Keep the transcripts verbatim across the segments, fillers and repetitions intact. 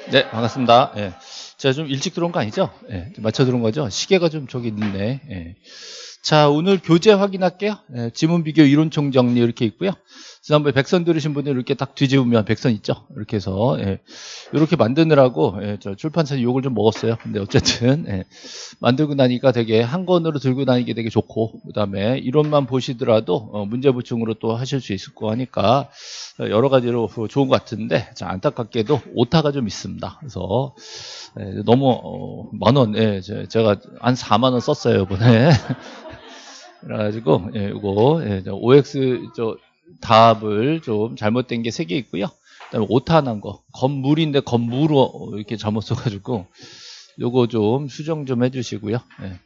네, 반갑습니다. 예. 제가 좀 일찍 들어온 거 아니죠? 예, 좀 맞춰 들어온 거죠? 시계가 좀 저기 있네. 예. 자, 오늘 교재 확인할게요. 예, 지문 비교 이론 총정리 이렇게 있고요. 지난번에 백선 들으신 분들 이렇게 딱 뒤집으면 백선 있죠? 이렇게 해서, 예. 이렇게 만드느라고, 예, 저 출판사에 욕을 좀 먹었어요. 근데 어쨌든, 예. 만들고 나니까 되게 한 권으로 들고 다니기 되게 좋고, 그 다음에 이론만 보시더라도, 어, 문제 부충으로 또 하실 수 있을 거 하니까, 여러 가지로 좋은 것 같은데, 자, 안타깝게도 오타가 좀 있습니다. 그래서, 예, 너무, 어, 만 원, 예, 제가 한 사만 원 썼어요, 이번에. 그래가지고, 예, 이거, 예, 오엑스, 저, 답을 좀 잘못된 게 세 개 있고요. 그 다음에 오타 난 거, 건물인데 건물로 이렇게 잘못 써가지고, 요거 좀 수정 좀 해주시고요. 예.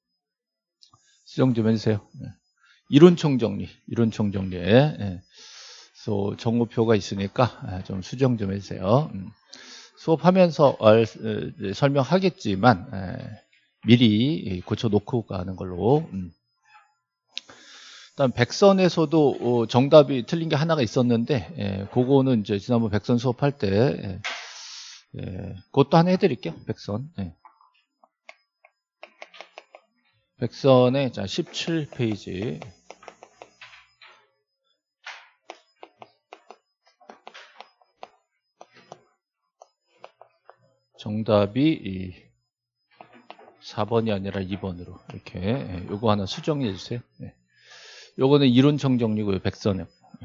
수정 좀 해주세요. 예. 이론총 정리, 이론총 정리에, 예. 그래서 정보표가 있으니까 좀 수정 좀 해주세요. 음. 수업하면서 알, 에, 설명하겠지만, 에, 미리 고쳐놓고 가는 걸로. 음. 일단 백선에서도 어, 정답이 틀린 게 하나가 있었는데, 예, 그거는 이제 지난번 백선 수업할 때, 예, 예, 그것도 하나 해드릴게요. 백선. 예. 백선의 자 십칠 페이지. 정답이 사 번이 아니라 이 번으로 이렇게, 예, 요거 하나 수정해 주세요. 예. 요거는 이론청 정리고요. 백선에.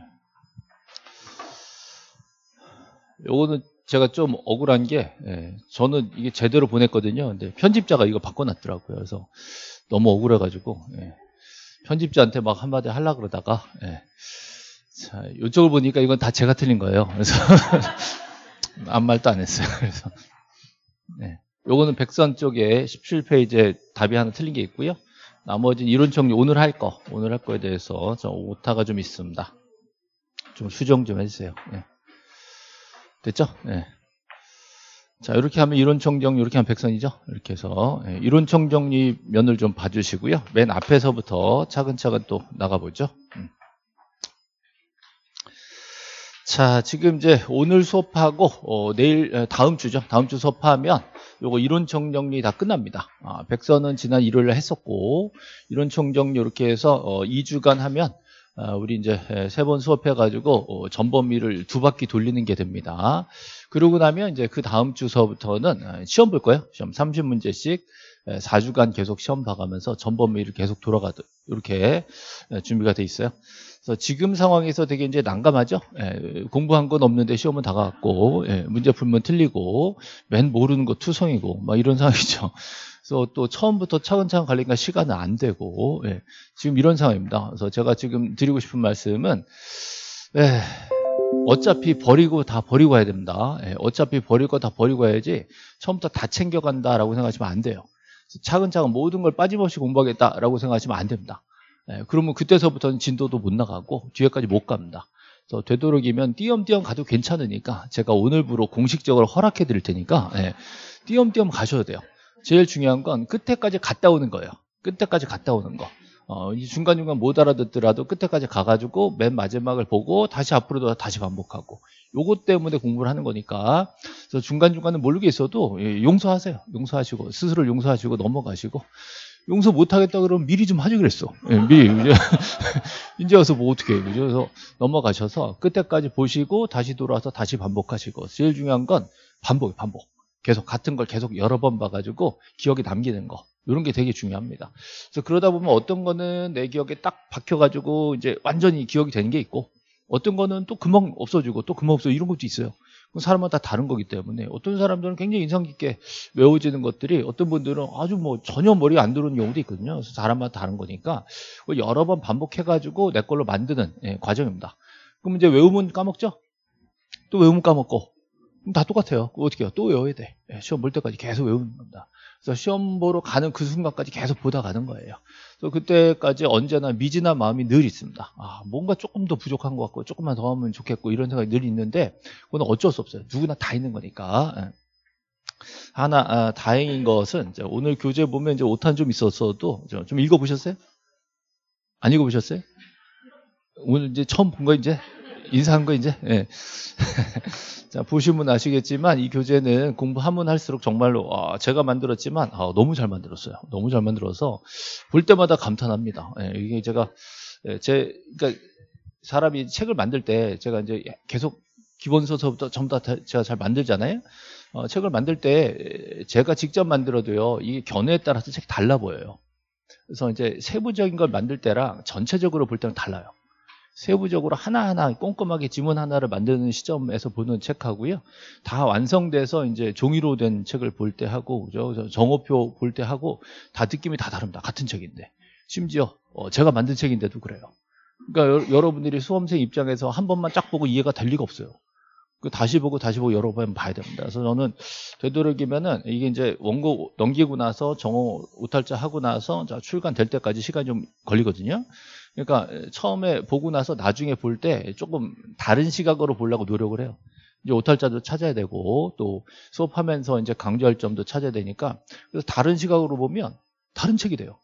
요거는 제가 좀 억울한 게, 예, 저는 이게 제대로 보냈거든요. 근데 편집자가 이거 바꿔놨더라고요. 그래서 너무 억울해가지고, 예, 편집자한테 막 한마디 하려고 그러다가, 예, 자, 이쪽을 보니까 이건 다 제가 틀린 거예요. 그래서 아무 말도 안 했어요. 그래서, 예, 요거는 백선 쪽에 십칠 페이지에 답이 하나 틀린 게 있고요. 나머지는 이론 정리 오늘 할 거, 오늘 할 거에 대해서 저 오타가 좀 있습니다. 좀 수정 좀 해주세요. 예. 됐죠? 예. 자, 이렇게 하면 이론 총정리, 이렇게 하면 백선이죠? 이렇게 해서, 예, 이론 총정리 면을 좀 봐주시고요. 맨 앞에서부터 차근차근 또 나가보죠. 음. 자, 지금 이제 오늘 수업하고, 어, 내일, 다음 주죠. 다음 주 수업하면, 요거 이론 총정리 다 끝납니다. 아, 백선은 지난 일요일에 했었고, 이론 총정리 이렇게 해서, 어, 이 주간 하면, 아, 우리 이제 세 번 수업해가지고 어, 전범위를 두 바퀴 돌리는 게 됩니다. 그러고 나면 이제 그 다음 주서부터는 시험 볼 거예요. 시험 삼십 문제씩 사 주간 계속 시험 봐가면서 전범위를 계속 돌아가듯 이렇게 준비가 돼 있어요. 그래서 지금 상황에서 되게 이제 난감하죠. 예, 공부한 건 없는데 시험은 다 가갖고, 예, 문제 풀면 틀리고 맨 모르는 거 투성이고 막 이런 상황이죠. 그래서 또 처음부터 차근차근 가려니까 시간은 안 되고, 예, 지금 이런 상황입니다. 그래서 제가 지금 드리고 싶은 말씀은, 예, 어차피 버리고 다 버리고 가야 됩니다. 예, 어차피 버릴 거 다 버리고 가야지 처음부터 다 챙겨간다라고 생각하시면 안 돼요. 차근차근 모든 걸 빠짐없이 공부하겠다라고 생각하시면 안 됩니다. 예, 그러면 그때서부터는 진도도 못 나가고 뒤에까지 못 갑니다. 그래서 되도록이면 띄엄띄엄 가도 괜찮으니까 제가 오늘부로 공식적으로 허락해 드릴 테니까, 예, 띄엄띄엄 가셔야 돼요. 제일 중요한 건 끝에까지 갔다 오는 거예요. 끝에까지 갔다 오는 거. 어, 이 중간중간 못 알아듣더라도 끝에까지 가가지고 맨 마지막을 보고 다시 앞으로도 다시 반복하고. 요것 때문에 공부를 하는 거니까. 그래서 중간중간은 모르게 있어도 용서하세요. 용서하시고, 스스로를 용서하시고 넘어가시고. 용서 못하겠다 그러면 미리 좀 하지 그랬어. 예, 미리. 이제 와서 뭐 어떻게 해. 그죠? 그래서 넘어가셔서 끝에까지 보시고 다시 돌아와서 다시 반복하시고. 제일 중요한 건 반복이에요, 반복. 계속 같은 걸 계속 여러 번 봐가지고 기억에 남기는 거. 이런 게 되게 중요합니다. 그래서 그러다 보면 어떤 거는 내 기억에 딱 박혀가지고 이제 완전히 기억이 되는 게 있고, 어떤 거는 또 금방 없어지고 또 금방 없어지고 이런 것도 있어요. 사람마다 다른 거기 때문에 어떤 사람들은 굉장히 인상 깊게 외워지는 것들이 어떤 분들은 아주 뭐 전혀 머리에 안 들어오는 경우도 있거든요. 그래서 사람마다 다른 거니까 여러 번 반복해가지고 내 걸로 만드는, 예, 과정입니다. 그럼 이제 외우면 까먹죠? 또 외우면 까먹고. 다 똑같아요. 어떻게 해요? 또 외워야 돼. 시험 볼 때까지 계속 외우는 겁니다. 그래서 시험 보러 가는 그 순간까지 계속 보다 가는 거예요. 그래서 그때까지 언제나 미진한 마음이 늘 있습니다. 아, 뭔가 조금 더 부족한 것 같고 조금만 더 하면 좋겠고 이런 생각이 늘 있는데 그건 어쩔 수 없어요. 누구나 다 있는 거니까. 하나, 아, 다행인 것은 이제 오늘 교재 보면 이제 오탄 좀 있었어도 좀 읽어보셨어요? 안 읽어보셨어요? 오늘 이제 처음 본 거 이제 인사한 거 이제? 예. 자, 보시면 아시겠지만 이 교재는 공부하면 할수록 정말로 아, 제가 만들었지만 아, 너무 잘 만들었어요. 너무 잘 만들어서 볼 때마다 감탄합니다. 예, 이게 제가 예, 제 그러니까 사람이 책을 만들 때 제가 이제 계속 기본서부터 전부 다 제가 잘 만들잖아요. 어, 책을 만들 때 제가 직접 만들어도요, 이 견해에 따라서 책이 달라 보여요. 그래서 이제 세부적인 걸 만들 때랑 전체적으로 볼 때는 달라요. 세부적으로 하나하나 꼼꼼하게 지문 하나를 만드는 시점에서 보는 책하고요. 다 완성돼서 이제 종이로 된 책을 볼 때 하고, 그죠? 정오표 볼 때 하고, 다 느낌이 다 다릅니다. 같은 책인데. 심지어, 어, 제가 만든 책인데도 그래요. 그러니까 여, 여러분들이 수험생 입장에서 한 번만 쫙 보고 이해가 될 리가 없어요. 그 다시 보고 다시 보고 여러 번 봐야 됩니다. 그래서 저는 되도록이면은 이게 이제 원고 넘기고 나서 정오 오탈자 하고 나서 자, 출간될 때까지 시간이 좀 걸리거든요. 그러니까 처음에 보고 나서 나중에 볼 때 조금 다른 시각으로 보려고 노력을 해요. 이제 오탈자도 찾아야 되고 또 수업하면서 이제 강조할 점도 찾아야 되니까 그래서 다른 시각으로 보면 다른 책이 돼요.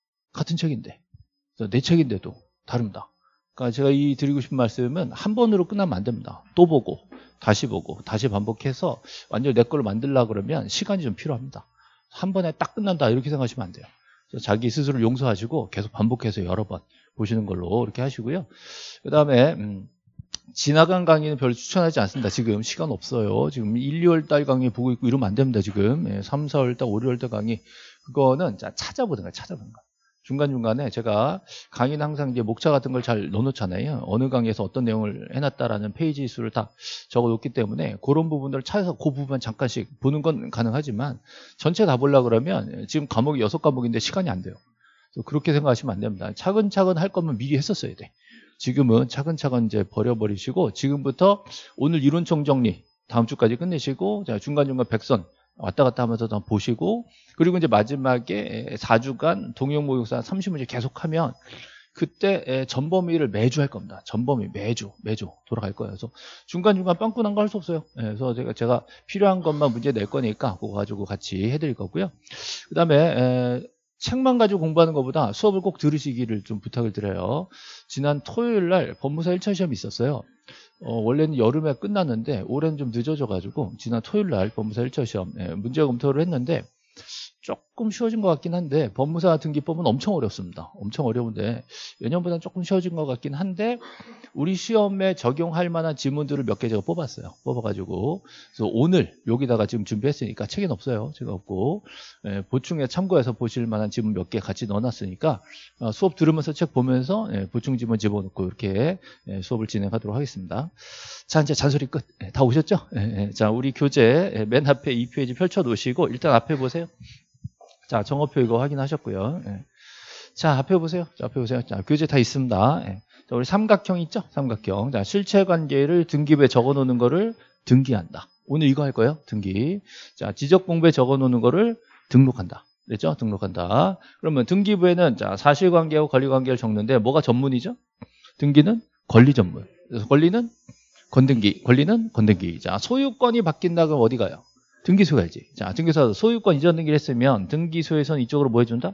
같은 책인데. 내 책인데도 다릅니다. 그러니까 제가 이 드리고 싶은 말씀은 한 번으로 끝나면 안 됩니다. 또 보고 다시 보고 다시 반복해서 완전히 내 걸로 만들려고 그러면 시간이 좀 필요합니다. 한 번에 딱 끝난다 이렇게 생각하시면 안 돼요. 자기 스스로를 용서하시고 계속 반복해서 여러 번 보시는 걸로 이렇게 하시고요. 그 다음에 음, 지나간 강의는 별로 추천하지 않습니다. 지금 시간 없어요. 지금 일, 이월 달 강의 보고 있고 이러면 안 됩니다. 지금 삼, 사월 달, 오, 유월 달 강의 그거는 자, 찾아보는 거예요. 찾아보는 거. 중간중간에 제가 강의는 항상 이제 목차 같은 걸 잘 넣어놓잖아요. 어느 강의에서 어떤 내용을 해놨다라는 페이지 수를 다 적어놓기 때문에 그런 부분들을 찾아서 그 부분 잠깐씩 보는 건 가능하지만 전체 다 보려고 그러면 지금 과목이 여섯 과목인데 시간이 안 돼요. 그렇게 생각하시면 안 됩니다. 차근차근 할 거면 미리 했었어야 돼. 지금은 차근차근 이제 버려버리시고 지금부터 오늘 이론총 정리 다음 주까지 끝내시고 중간중간 백선 왔다 갔다 하면서 더 보시고 그리고 이제 마지막에 사 주간 동영 모의고사 삼십 문제 계속하면 그때 전범위를 매주 할 겁니다. 전범위 매주 매주 돌아갈 거예요. 그래서 중간중간 빵꾸난 거 할 수 없어요. 그래서 제가 제가 필요한 것만 문제 낼 거니까 그거 가지고 같이 해드릴 거고요. 그 다음에 책만 가지고 공부하는 것보다 수업을 꼭 들으시기를 좀 부탁을 드려요. 지난 토요일 날 법무사 일 차 시험이 있었어요. 어, 원래는 여름에 끝났는데 올해는 좀 늦어져 가지고 지난 토요일 날 법무사 일 차 시험 예, 문제 검토를 했는데 조금 쉬워진 것 같긴 한데 법무사 등기법은 엄청 어렵습니다. 엄청 어려운데 예년보다는 조금 쉬워진 것 같긴 한데 우리 시험에 적용할 만한 지문들을 몇 개 제가 뽑았어요. 뽑아가지고 그래서 오늘 여기다가 지금 준비했으니까 책엔 없어요. 제가 없고 예, 보충에 참고해서 보실 만한 지문 몇 개 같이 넣어놨으니까 어, 수업 들으면서 책 보면서 예, 보충 지문 집어넣고 이렇게 예, 수업을 진행하도록 하겠습니다. 자 이제 잔소리 끝. 예, 다 오셨죠? 예, 예. 자 우리 교재 예, 맨 앞에 이 페이지 펼쳐 놓으시고 일단 앞에 보세요. 자, 정어표 이거 확인하셨고요. 예. 자, 앞에 보세요. 자, 앞에 보세요. 자, 교재 다 있습니다. 예. 자, 우리 삼각형 있죠? 삼각형. 자, 실체 관계를 등기부에 적어 놓는 거를 등기한다. 오늘 이거 할 거예요. 등기. 자, 지적 공부에 적어 놓는 거를 등록한다. 됐죠? 등록한다. 그러면 등기부에는 자, 사실관계하고 권리관계를 적는데 뭐가 전문이죠? 등기는 권리 전문. 그래서 권리는 건등기, 권리는 건등기. 자, 소유권이 바뀐다 그러면 어디 가요? 등기소 가야지. 자, 등기소 소유권 이전 등기를 했으면 등기소에서는 이쪽으로 뭐 해준다?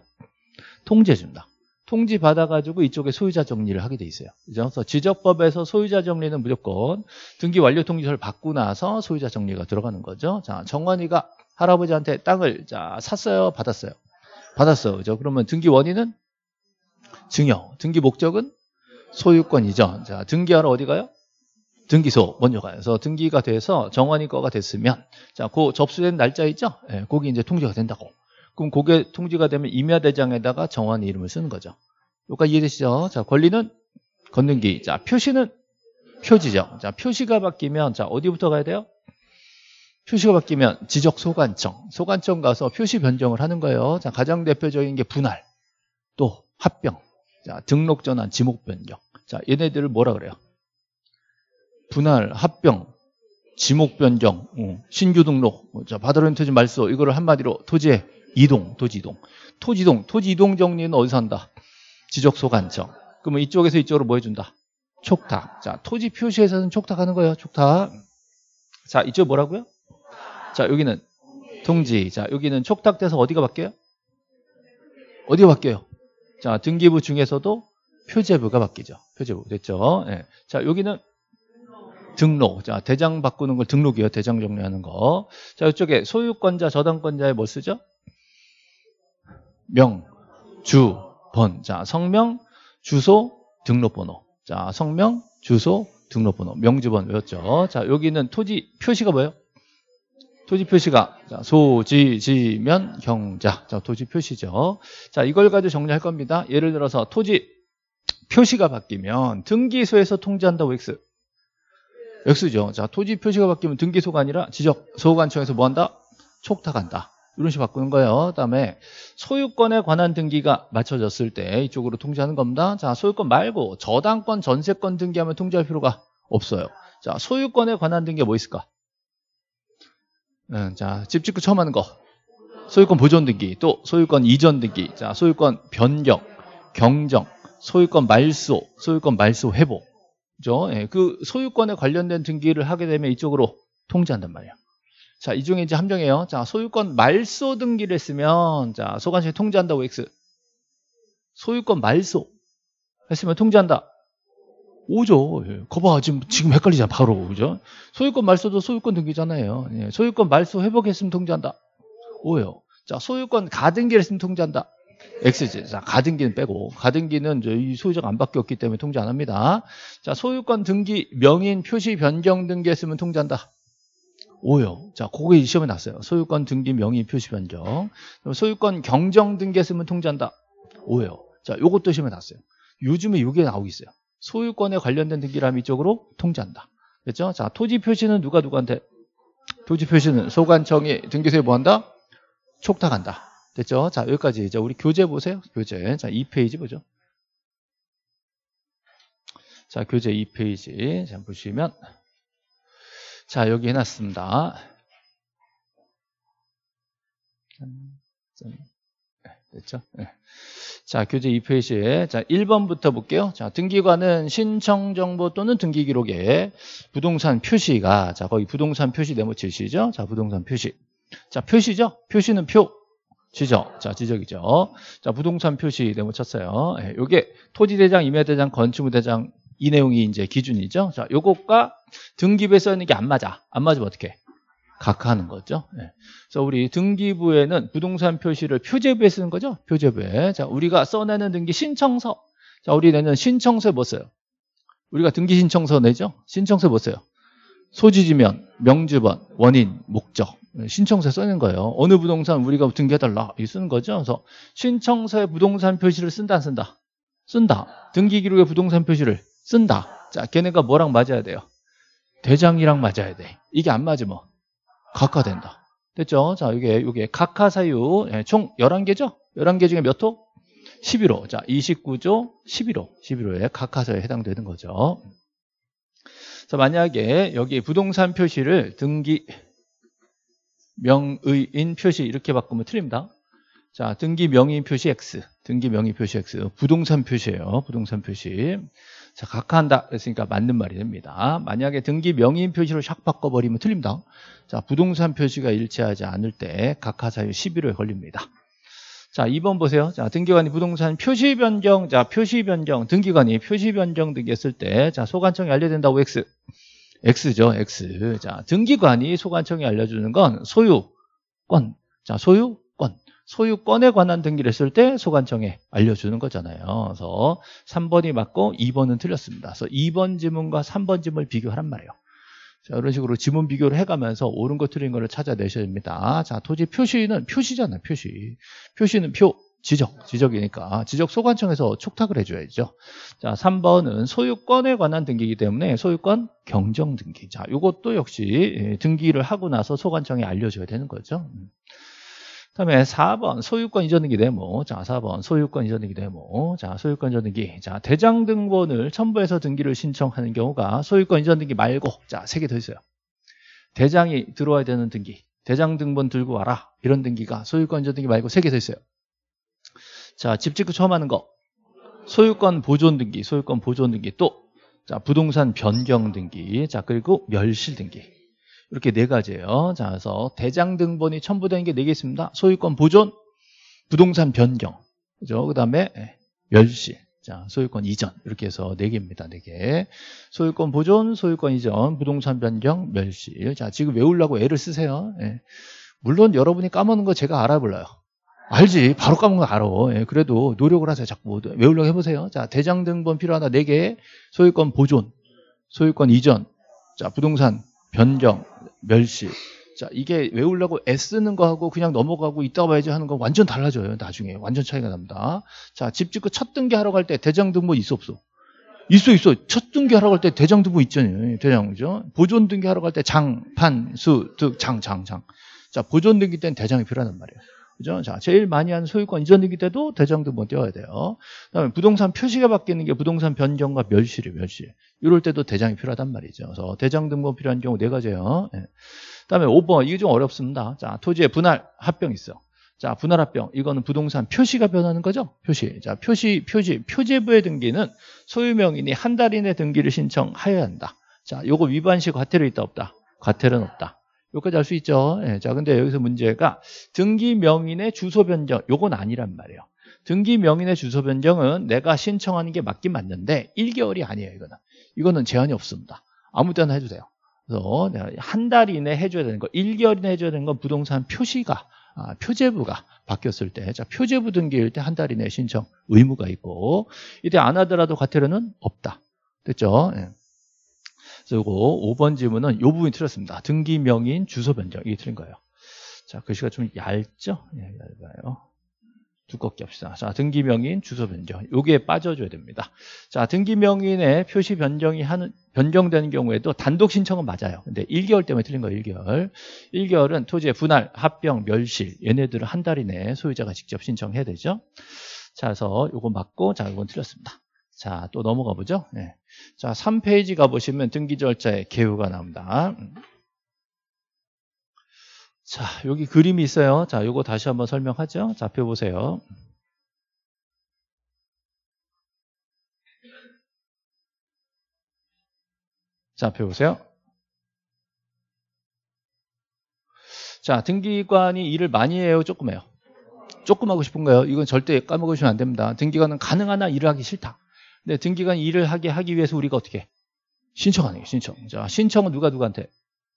통지해준다. 통지 받아가지고 이쪽에 소유자 정리를 하게 돼 있어요. 그죠? 그래서 지적법에서 소유자 정리는 무조건 등기 완료 통지서를 받고 나서 소유자 정리가 들어가는 거죠. 자, 정환이가 할아버지한테 땅을 자 샀어요, 받았어요? 받았어요. 그죠? 그러면 등기 원인은 증여, 등기 목적은 소유권 이전. 자, 등기하러 어디 가요? 등기소 먼저 가요. 그래서 등기가 돼서 정환이 거가 됐으면 자, 그 접수된 날짜 있죠? 예, 거기 이제 통지가 된다고. 그럼 그게 통지가 되면 임야대장에다가 정환이 이름을 쓰는 거죠. 여기까지 이해되시죠? 자, 권리는 건등기. 자, 표시는 표지죠. 자, 표시가 바뀌면 자, 어디부터 가야 돼요? 표시가 바뀌면 지적 소관청. 소관청 가서 표시 변경을 하는 거예요. 자, 가장 대표적인 게 분할, 또 합병, 자, 등록 전환, 지목 변경. 자, 얘네들을 뭐라 그래요? 분할, 합병, 지목 변경, 어, 신규 등록, 자, 바다로인 토지 말소, 이거를 한마디로 토지의 이동, 토지 이동. 토지 이동, 토지 이동 정리는 어디서 한다? 지적 소관청. 그러면 이쪽에서 이쪽으로 뭐 해준다? 촉탁. 자, 토지 표시에서는 촉탁하는 거예요. 촉탁. 자, 이쪽 뭐라고요? 자, 여기는 통지. 자, 여기는 촉탁돼서 어디가 바뀌어요? 어디가 바뀌어요? 자, 등기부 중에서도 표제부가 바뀌죠. 표제부. 됐죠? 예. 자, 여기는 등록. 자, 대장 바꾸는 걸 등록이요. 대장 정리하는 거. 자, 이쪽에 소유권자, 저당권자에 뭐 쓰죠? 명, 주, 번. 자, 성명, 주소, 등록번호. 자, 성명, 주소, 등록번호. 명주번 외웠죠? 자, 여기는 토지 표시가 뭐예요? 토지 표시가 자, 소지, 지면, 경자. 자, 토지 표시죠. 자, 이걸 가지고 정리할 겁니다. 예를 들어서 토지 표시가 바뀌면 등기소에서 통지한다고 X. X죠. 자, 토지 표시가 바뀌면 등기소가 아니라 지적 소관청에서 뭐 한다? 촉탁한다. 이런 식으로 바꾸는 거예요. 그다음에 소유권에 관한 등기가 맞춰졌을 때 이쪽으로 통지하는 겁니다. 자, 소유권 말고 저당권, 전세권 등기하면 통지할 필요가 없어요. 자, 소유권에 관한 등기가 뭐 있을까? 음, 자, 집 짓고 처음 하는 거. 소유권 보존 등기, 또 소유권 이전 등기, 자, 소유권 변경, 경정, 소유권 말소, 소유권 말소 회복. 그죠? 예, 그 소유권에 관련된 등기를 하게 되면 이쪽으로 통지한단 말이에요. 자, 이 중에 이제 함정이에요. 자, 소유권 말소 등기를 했으면, 자, 소관청에 통지한다고 X. 소유권 말소 했으면 통지한다. 오죠. 예, 거봐. 지금, 지금 헷갈리잖아. 바로. 그죠? 소유권 말소도 소유권 등기잖아요. 예, 소유권 말소 회복했으면 통지한다. 오요. 자, 소유권 가등기를 했으면 통지한다. X지. 자, 가등기는 빼고. 가등기는 이 소유자가 안 바뀌었기 때문에 통지 안 합니다. 자, 소유권 등기, 명인 표시 변경 등기 했으면 통지한다. 오요. 자, 그게 시험에 났어요. 소유권 등기 명의 표시 변경. 소유권 경정 등기 했으면 통지한다. 오요. 자, 요것도 시험에 났어요. 요즘에 이게 나오고 있어요. 소유권에 관련된 등기를 하면 이쪽으로 통지한다. 됐죠? 자, 토지 표시는 누가 누구한테? 토지 표시는 소관청이 등기소에 뭐 한다? 촉탁한다. 됐죠? 자, 여기까지 이제 우리 교재 보세요. 교재. 자, 이 페이지 보죠. 자, 교재 이 페이지. 자, 보시면. 자, 여기 해놨습니다. 됐죠? 네. 자, 교재 이 페이지에 자, 일 번부터 볼게요. 자, 등기관은 신청정보 또는 등기기록에 부동산 표시가 자, 거기 부동산 표시 네모 칠시죠? 자, 부동산 표시. 자, 표시죠? 표시는 표. 지적. 자, 지적이죠. 자, 부동산 표시 네모 쳤어요. 예, 요게 토지대장, 임야대장, 건축물대장 이 내용이 이제 기준이죠. 자, 요것과 등기부에 써 있는 게 안 맞아. 안 맞으면 어떻게? 각하하는 거죠. 네. 그래서 우리 등기부에는 부동산 표시를 표제부에 쓰는 거죠. 표제부에. 자, 우리가 써내는 등기 신청서. 자, 우리 내는 신청서에 뭐 써요? 우리가 등기 신청서 내죠. 신청서에 뭐 써요? 소지지면, 명주번, 원인, 목적. 신청서에 써내는 거예요. 어느 부동산 우리가 등기해달라. 이 쓰는 거죠. 그래서 신청서에 부동산 표시를 쓴다, 안 쓴다? 쓴다. 등기기록에 부동산 표시를 쓴다. 자, 걔네가 뭐랑 맞아야 돼요? 대장이랑 맞아야 돼. 이게 안 맞으면 각하된다. 됐죠? 자, 이게, 이게 각하 사유, 총 열한 개죠? 열한 개 중에 몇 호? 십일 호. 자, 이십구 조 십일 호. 십일 호에 각하 사유에 해당되는 거죠. 자, 만약에 여기 부동산 표시를 등기 명의인 표시 이렇게 바꾸면 틀립니다. 자, 등기 명의인 표시 X. 등기 명의 표시 X. 부동산 표시예요. 부동산 표시. 자, 각하한다. 그랬으니까 맞는 말이 됩니다. 만약에 등기 명의인 표시로 샥 바꿔버리면 틀립니다. 자, 부동산 표시가 일치하지 않을 때 각하 사유 십일 호에 걸립니다. 자, 이 번 보세요. 자, 등기관이 부동산 표시 변경. 자, 표시 변경. 등기관이 표시 변경 등기했을 때, 자, 소관청에 알려된다고 X. X죠, X. 자, 등기관이 소관청에 알려주는 건 소유권. 자, 소유권. 소유권에 관한 등기를 했을 때 소관청에 알려주는 거잖아요. 그래서 삼 번이 맞고 이 번은 틀렸습니다. 그래서 이 번 지문과 삼 번 지문을 비교하란 말이에요. 자, 이런 식으로 지문 비교를 해가면서 옳은 거 틀린 거를 찾아내셔야 됩니다. 자, 토지 표시는 표시잖아요. 표시. 표시는 표, 지적. 지적이니까 지적 소관청에서 촉탁을 해줘야죠. 자, 삼 번은 소유권에 관한 등기이기 때문에 소유권 경정 등기. 자, 이것도 역시 등기를 하고 나서 소관청에 알려줘야 되는 거죠. 그다음에 사 번 소유권 이전 등기 네모. 자, 사 번 소유권 이전 등기 네모. 자, 소유권 이전 등기. 자, 대장 등본을 첨부해서 등기를 신청하는 경우가 소유권 이전 등기 말고 자, 세 개 더 있어요. 대장이 들어와야 되는 등기. 대장 등본 들고 와라. 이런 등기가 소유권 이전 등기 말고 세 개 더 있어요. 자, 집 짓고 처음 하는 거. 소유권 보존 등기. 소유권 보존 등기. 또 자, 부동산 변경 등기. 자, 그리고 멸실 등기. 이렇게 네 가지예요. 자, 그래서 대장 등본이 첨부되는 게 네 개 있습니다. 소유권 보존, 부동산 변경, 그죠? 그 다음에 멸실. 자, 소유권 이전. 이렇게 해서 네 개입니다. 네 개. 소유권 보존, 소유권 이전, 부동산 변경, 멸실. 자, 지금 외우려고 애를 쓰세요. 예. 물론 여러분이 까먹는 거 제가 알아볼라요. 알지. 바로 까먹는 거 알아. 예. 그래도 노력을 하세요. 자꾸 외우려고 해보세요. 자, 대장 등본 필요하다. 네 개. 소유권 보존, 소유권 이전, 자, 부동산 변경, 멸실. 자, 이게 외우려고 애쓰는 거하고 그냥 넘어가고 이따가 봐야지 하는 거 완전 달라져요. 나중에 완전 차이가 납니다. 자, 집 짓고 첫 등기하러 갈 때 대장 등본 있어 없어? 있어 있어. 첫 등기하러 갈 때 대장 등본 있잖아요. 대장, 그죠? 보존 등기하러 갈 때 장, 판, 수, 득, 장, 장, 장. 자, 보존 등기 때는 대장이 필요하단 말이에요. 그죠? 자, 제일 많이 하는 소유권 이전 등기 때도 대장 등본 띄워야 돼요. 그다음에 부동산 표시가 바뀌는 게 부동산 변경과 멸실이에요. 멸실. 이럴 때도 대장이 필요하단 말이죠. 그래서 대장 등본 필요한 경우 네 가지예요. 네. 그다음에 오 번, 이게 좀 어렵습니다. 자, 토지의 분할 합병 있어. 자, 분할 합병. 이거는 부동산 표시가 변하는 거죠? 표시. 자, 표시, 표시, 표제부의 등기는 소유명인이 한 달 이내 등기를 신청하여야 한다. 자, 요거 위반시 과태료 있다 없다? 과태료는 없다. 여기까지 알 수 있죠? 예, 자, 근데 여기서 문제가 등기 명인의 주소 변경. 요건 아니란 말이에요. 등기 명인의 주소 변경은 내가 신청하는 게 맞긴 맞는데 일 개월이 아니에요, 이거는. 이거는 제한이 없습니다. 아무 때나 해도 돼요. 그래서 한 달 이내 해줘야 되는 거, 일 개월 이내 해줘야 되는 건 부동산 표시가, 아, 표제부가 바뀌었을 때, 자, 표제부 등기일 때 한 달 이내 신청 의무가 있고, 이때 안 하더라도 과태료는 없다. 됐죠? 예. 그래서 이거 오 번 질문은 이 부분이 틀렸습니다. 등기 명인 주소 변경. 이게 틀린 거예요. 자, 글씨가 좀 얇죠? 예, 얇아요. 두껍게 합시다. 자, 등기 명인 주소 변경. 요게 빠져줘야 됩니다. 자, 등기 명인의 표시 변경이 하는, 변경되는 경우에도 단독 신청은 맞아요. 근데 일 개월 때문에 틀린 거예요, 일 개월. 일 개월은 토지의 분할, 합병, 멸실. 얘네들을 한 달 이내에 소유자가 직접 신청해야 되죠. 자, 그래서 요거 맞고, 자, 요건 틀렸습니다. 자, 또 넘어가 보죠. 네. 자, 삼 페이지 가보시면 등기 절차의 개요가 나옵니다. 자, 여기 그림이 있어요. 자, 요거 다시 한번 설명하죠. 자, 펴보세요. 자, 펴보세요. 자, 등기관이 일을 많이 해요, 조금 해요? 조금 하고 싶은 거예요. 이건 절대 까먹으시면 안 됩니다. 등기관은 가능하나 일을 하기 싫다. 근데 등기관 일을 하게 하기 위해서 우리가 어떻게 해? 신청하는 거예요, 신청. 자, 신청은 누가 누구한테?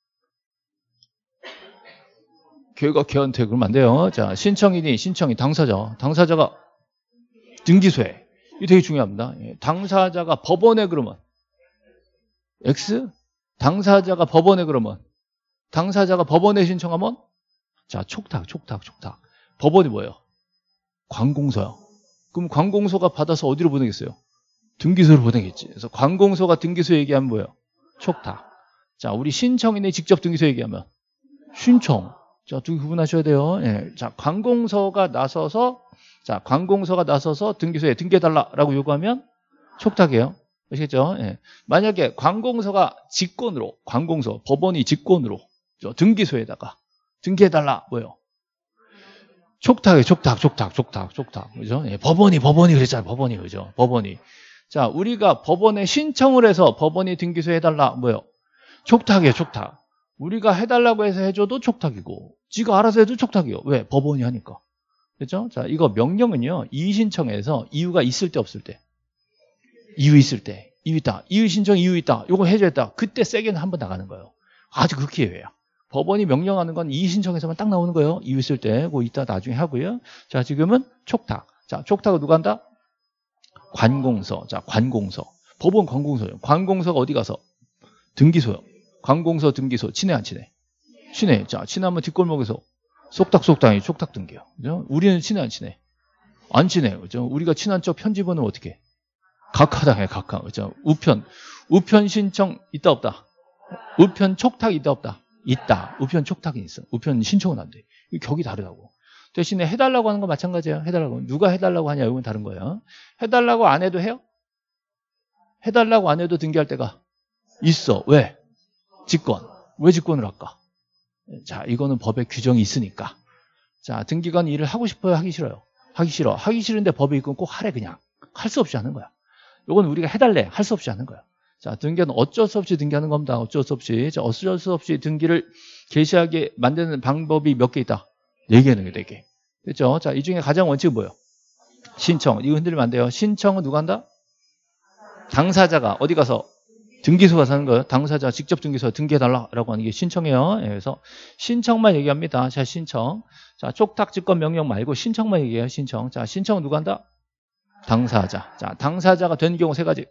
걔가 걔한테 그러면 안 돼요. 자, 신청인이 신청이 당사자. 당사자가 등기소에. 이게 되게 중요합니다. 당사자가 법원에 그러면 X? 당사자가 법원에 그러면 당사자가 법원에 신청하면 자, 촉탁, 촉탁, 촉탁. 법원이 뭐예요? 관공서요. 그럼 관공서가 받아서 어디로 보내겠어요? 등기소로 보내겠지. 그래서 관공서가 등기소 얘기하면 뭐예요? 촉탁. 자, 우리 신청인이 직접 등기소 얘기하면 신청. 자, 두 개 구분하셔야 돼요. 예. 자, 관공서가 나서서, 자, 관공서가 나서서 등기소에 등기해달라라고 요구하면 촉탁이에요. 아시겠죠? 예. 만약에 관공서가 직권으로, 관공서, 법원이 직권으로, 등기소에다가 등기해달라, 뭐예요? 촉탁이에요. 촉탁, 촉탁, 촉탁, 촉탁. 그죠? 예. 법원이, 법원이 그랬잖아요. 법원이, 그죠? 법원이. 자, 우리가 법원에 신청을 해서 법원이 등기소에 해달라, 뭐예요? 촉탁이에요, 촉탁. 우리가 해달라고 해서 해줘도 촉탁이고, 지가 알아서 해도 촉탁이에요. 왜? 법원이 하니까. 그렇죠? 자, 이거 명령은요, 이의 신청에서 이유가 있을 때 없을 때. 이유 있을 때. 이유 있다. 이의 신청 이유 있다. 요거 해줘야겠다. 그때 세게는 한번 나가는 거예요. 아주 그렇게 해요. 법원이 명령하는 건 이의 신청에서만 딱 나오는 거예요. 이유 있을 때. 그거 이따 나중에 하고요. 자, 지금은 촉탁. 자, 촉탁은 누가 한다? 관공서. 자, 관공서. 법원 관공서요. 관공서가 어디 가서? 등기소요. 관공서 등기소. 친해 안 친해? 친해. 자, 친하면 뒷골목에서 쏙닥쏙닥이 촉탁 등기요. 그죠? 우리는 친해 안 친해? 안 친해. 그죠? 우리가 친한 쪽 편집원은 어떻게 해? 각하당해, 각하. 그죠? 우편. 우편 신청 있다 없다? 우편 촉탁 있다 없다? 있다. 우편 촉탁이 있어. 우편 신청은 안 돼. 격이 다르다고. 대신에 해달라고 하는 건 마찬가지예요. 해달라고. 누가 해달라고 하냐, 이건 다른 거예요. 해달라고 안 해도 해요? 해달라고 안 해도 등기할 때가 있어. 왜? 직권. 왜 직권을 할까? 자, 이거는 법에 규정이 있으니까. 자, 등기관 일을 하고 싶어요? 하기 싫어요? 하기 싫어. 하기 싫은데 법에 있건 꼭 하래, 그냥. 할 수 없이 하는 거야. 이건 우리가 해달래. 할 수 없이 하는 거야. 자, 등기는 어쩔 수 없이 등기하는 겁니다. 어쩔 수 없이. 자, 어쩔 수 없이 등기를 개시하게 만드는 방법이 몇 개 있다? 네 개는 네 개. 됐죠? 자, 이 중에 가장 원칙은 뭐예요? 신청. 이거 흔들리면 안 돼요. 신청은 누가 한다? 당사자가 어디 가서? 등기소 가서 하는 거예요. 당사자 직접 등기소 등기해달라고 하는 게 신청이에요. 그래서 신청만 얘기합니다. 자, 신청. 자, 촉탁증권 명령 말고 신청만 얘기해요. 신청. 자, 신청은 누가 한다? 당사자. 자, 당사자가 된 경우 세 가지.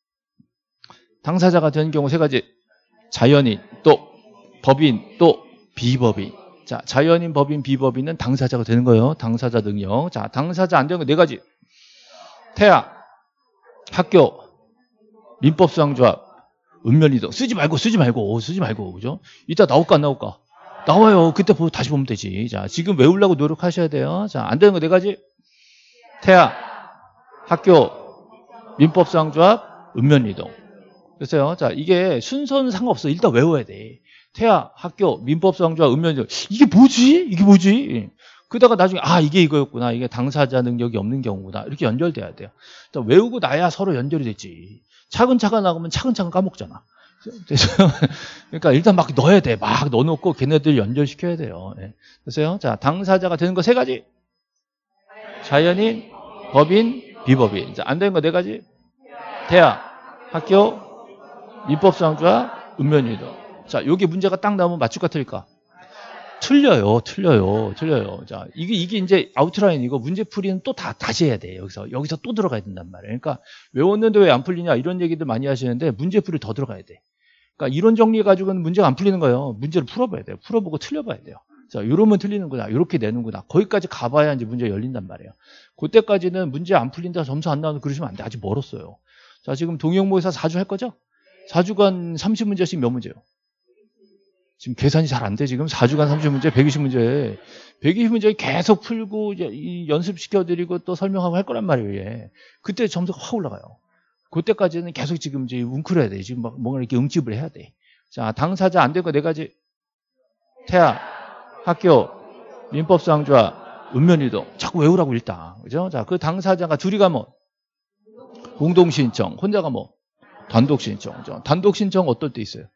당사자가 된 경우 세 가지. 자연인, 또 법인, 또 비법인. 자, 자연인, 법인, 비법인은 당사자가 되는 거예요. 당사자 능력. 자, 당사자 안 되는 거 네 가지. 태아, 학교, 민법수강조합, 읍면이동. 쓰지 말고, 쓰지 말고, 쓰지 말고, 그죠? 이따 나올까, 안 나올까? 나와요. 그때 보고 다시 보면 되지. 자, 지금 외우려고 노력하셔야 돼요. 자, 안 되는 거 네 가지. 태아, 학교, 민법수강조합, 읍면이동. 됐어요. 자, 이게 순서는 상관없어. 일단 외워야 돼. 태아, 학교, 민법수강조합, 읍면이동. 이게 뭐지? 이게 뭐지? 그러다가 나중에 아 이게 이거였구나. 이게 당사자 능력이 없는 경우구나. 이렇게 연결돼야 돼요. 일단 외우고 나야 서로 연결이 됐지. 차근차근 나가면 차근차근 까먹잖아. 그러니까 일단 막 넣어야 돼. 막 넣어놓고 걔네들 연결시켜야 돼요. 네. 됐어요? 자, 당사자가 되는 거 세 가지. 자연인, 법인, 비법인. 자, 안 되는 거 네 가지. 태아, 학교, 민법수강조합, 읍면이동. 자, 여기 문제가 딱 나오면 맞출까 틀릴까? 틀려요, 틀려요, 틀려요. 자, 이게, 이게 이제 아웃라인이고 문제풀이는 또 다, 다시 해야 돼. 여기서, 여기서 또 들어가야 된단 말이에요. 그러니까 외웠는데 왜 안 풀리냐 이런 얘기들 많이 하시는데 문제풀이 더 들어가야 돼. 그러니까 이런 정리 가지고는 문제가 안 풀리는 거예요. 문제를 풀어봐야 돼요. 풀어보고 틀려봐야 돼요. 자, 요러면 틀리는구나. 요렇게 내는구나. 거기까지 가봐야 이제 문제가 열린단 말이에요. 그때까지는 문제 안 풀린다, 점수 안 나오는 그러시면 안 돼. 아직 멀었어요. 자, 지금 동영모의사 사 주 할 거죠? 사 주간 삼십 문제씩 몇 문제요? 지금 계산이 잘 안 돼. 지금 사 주간 삼십 문제, 백이십 문제. 백이십 문제 계속 풀고 이제 이 연습시켜드리고 또 설명하고 할 거란 말이에요. 얘. 그때 점수가 확 올라가요. 그때까지는 계속 지금 이제 웅크려야 돼. 지금 막 뭔가 이렇게 응집을 해야 돼. 자, 당사자 안 된 거 네 가지. 태아, 학교, 민법수강조합, 읍면이동. 자꾸 외우라고 일단. 그죠? 자, 그 당사자가 둘이 가면 공동신청, 혼자가 뭐? 단독신청. 그죠? 단독신청 어떨 때 있어요?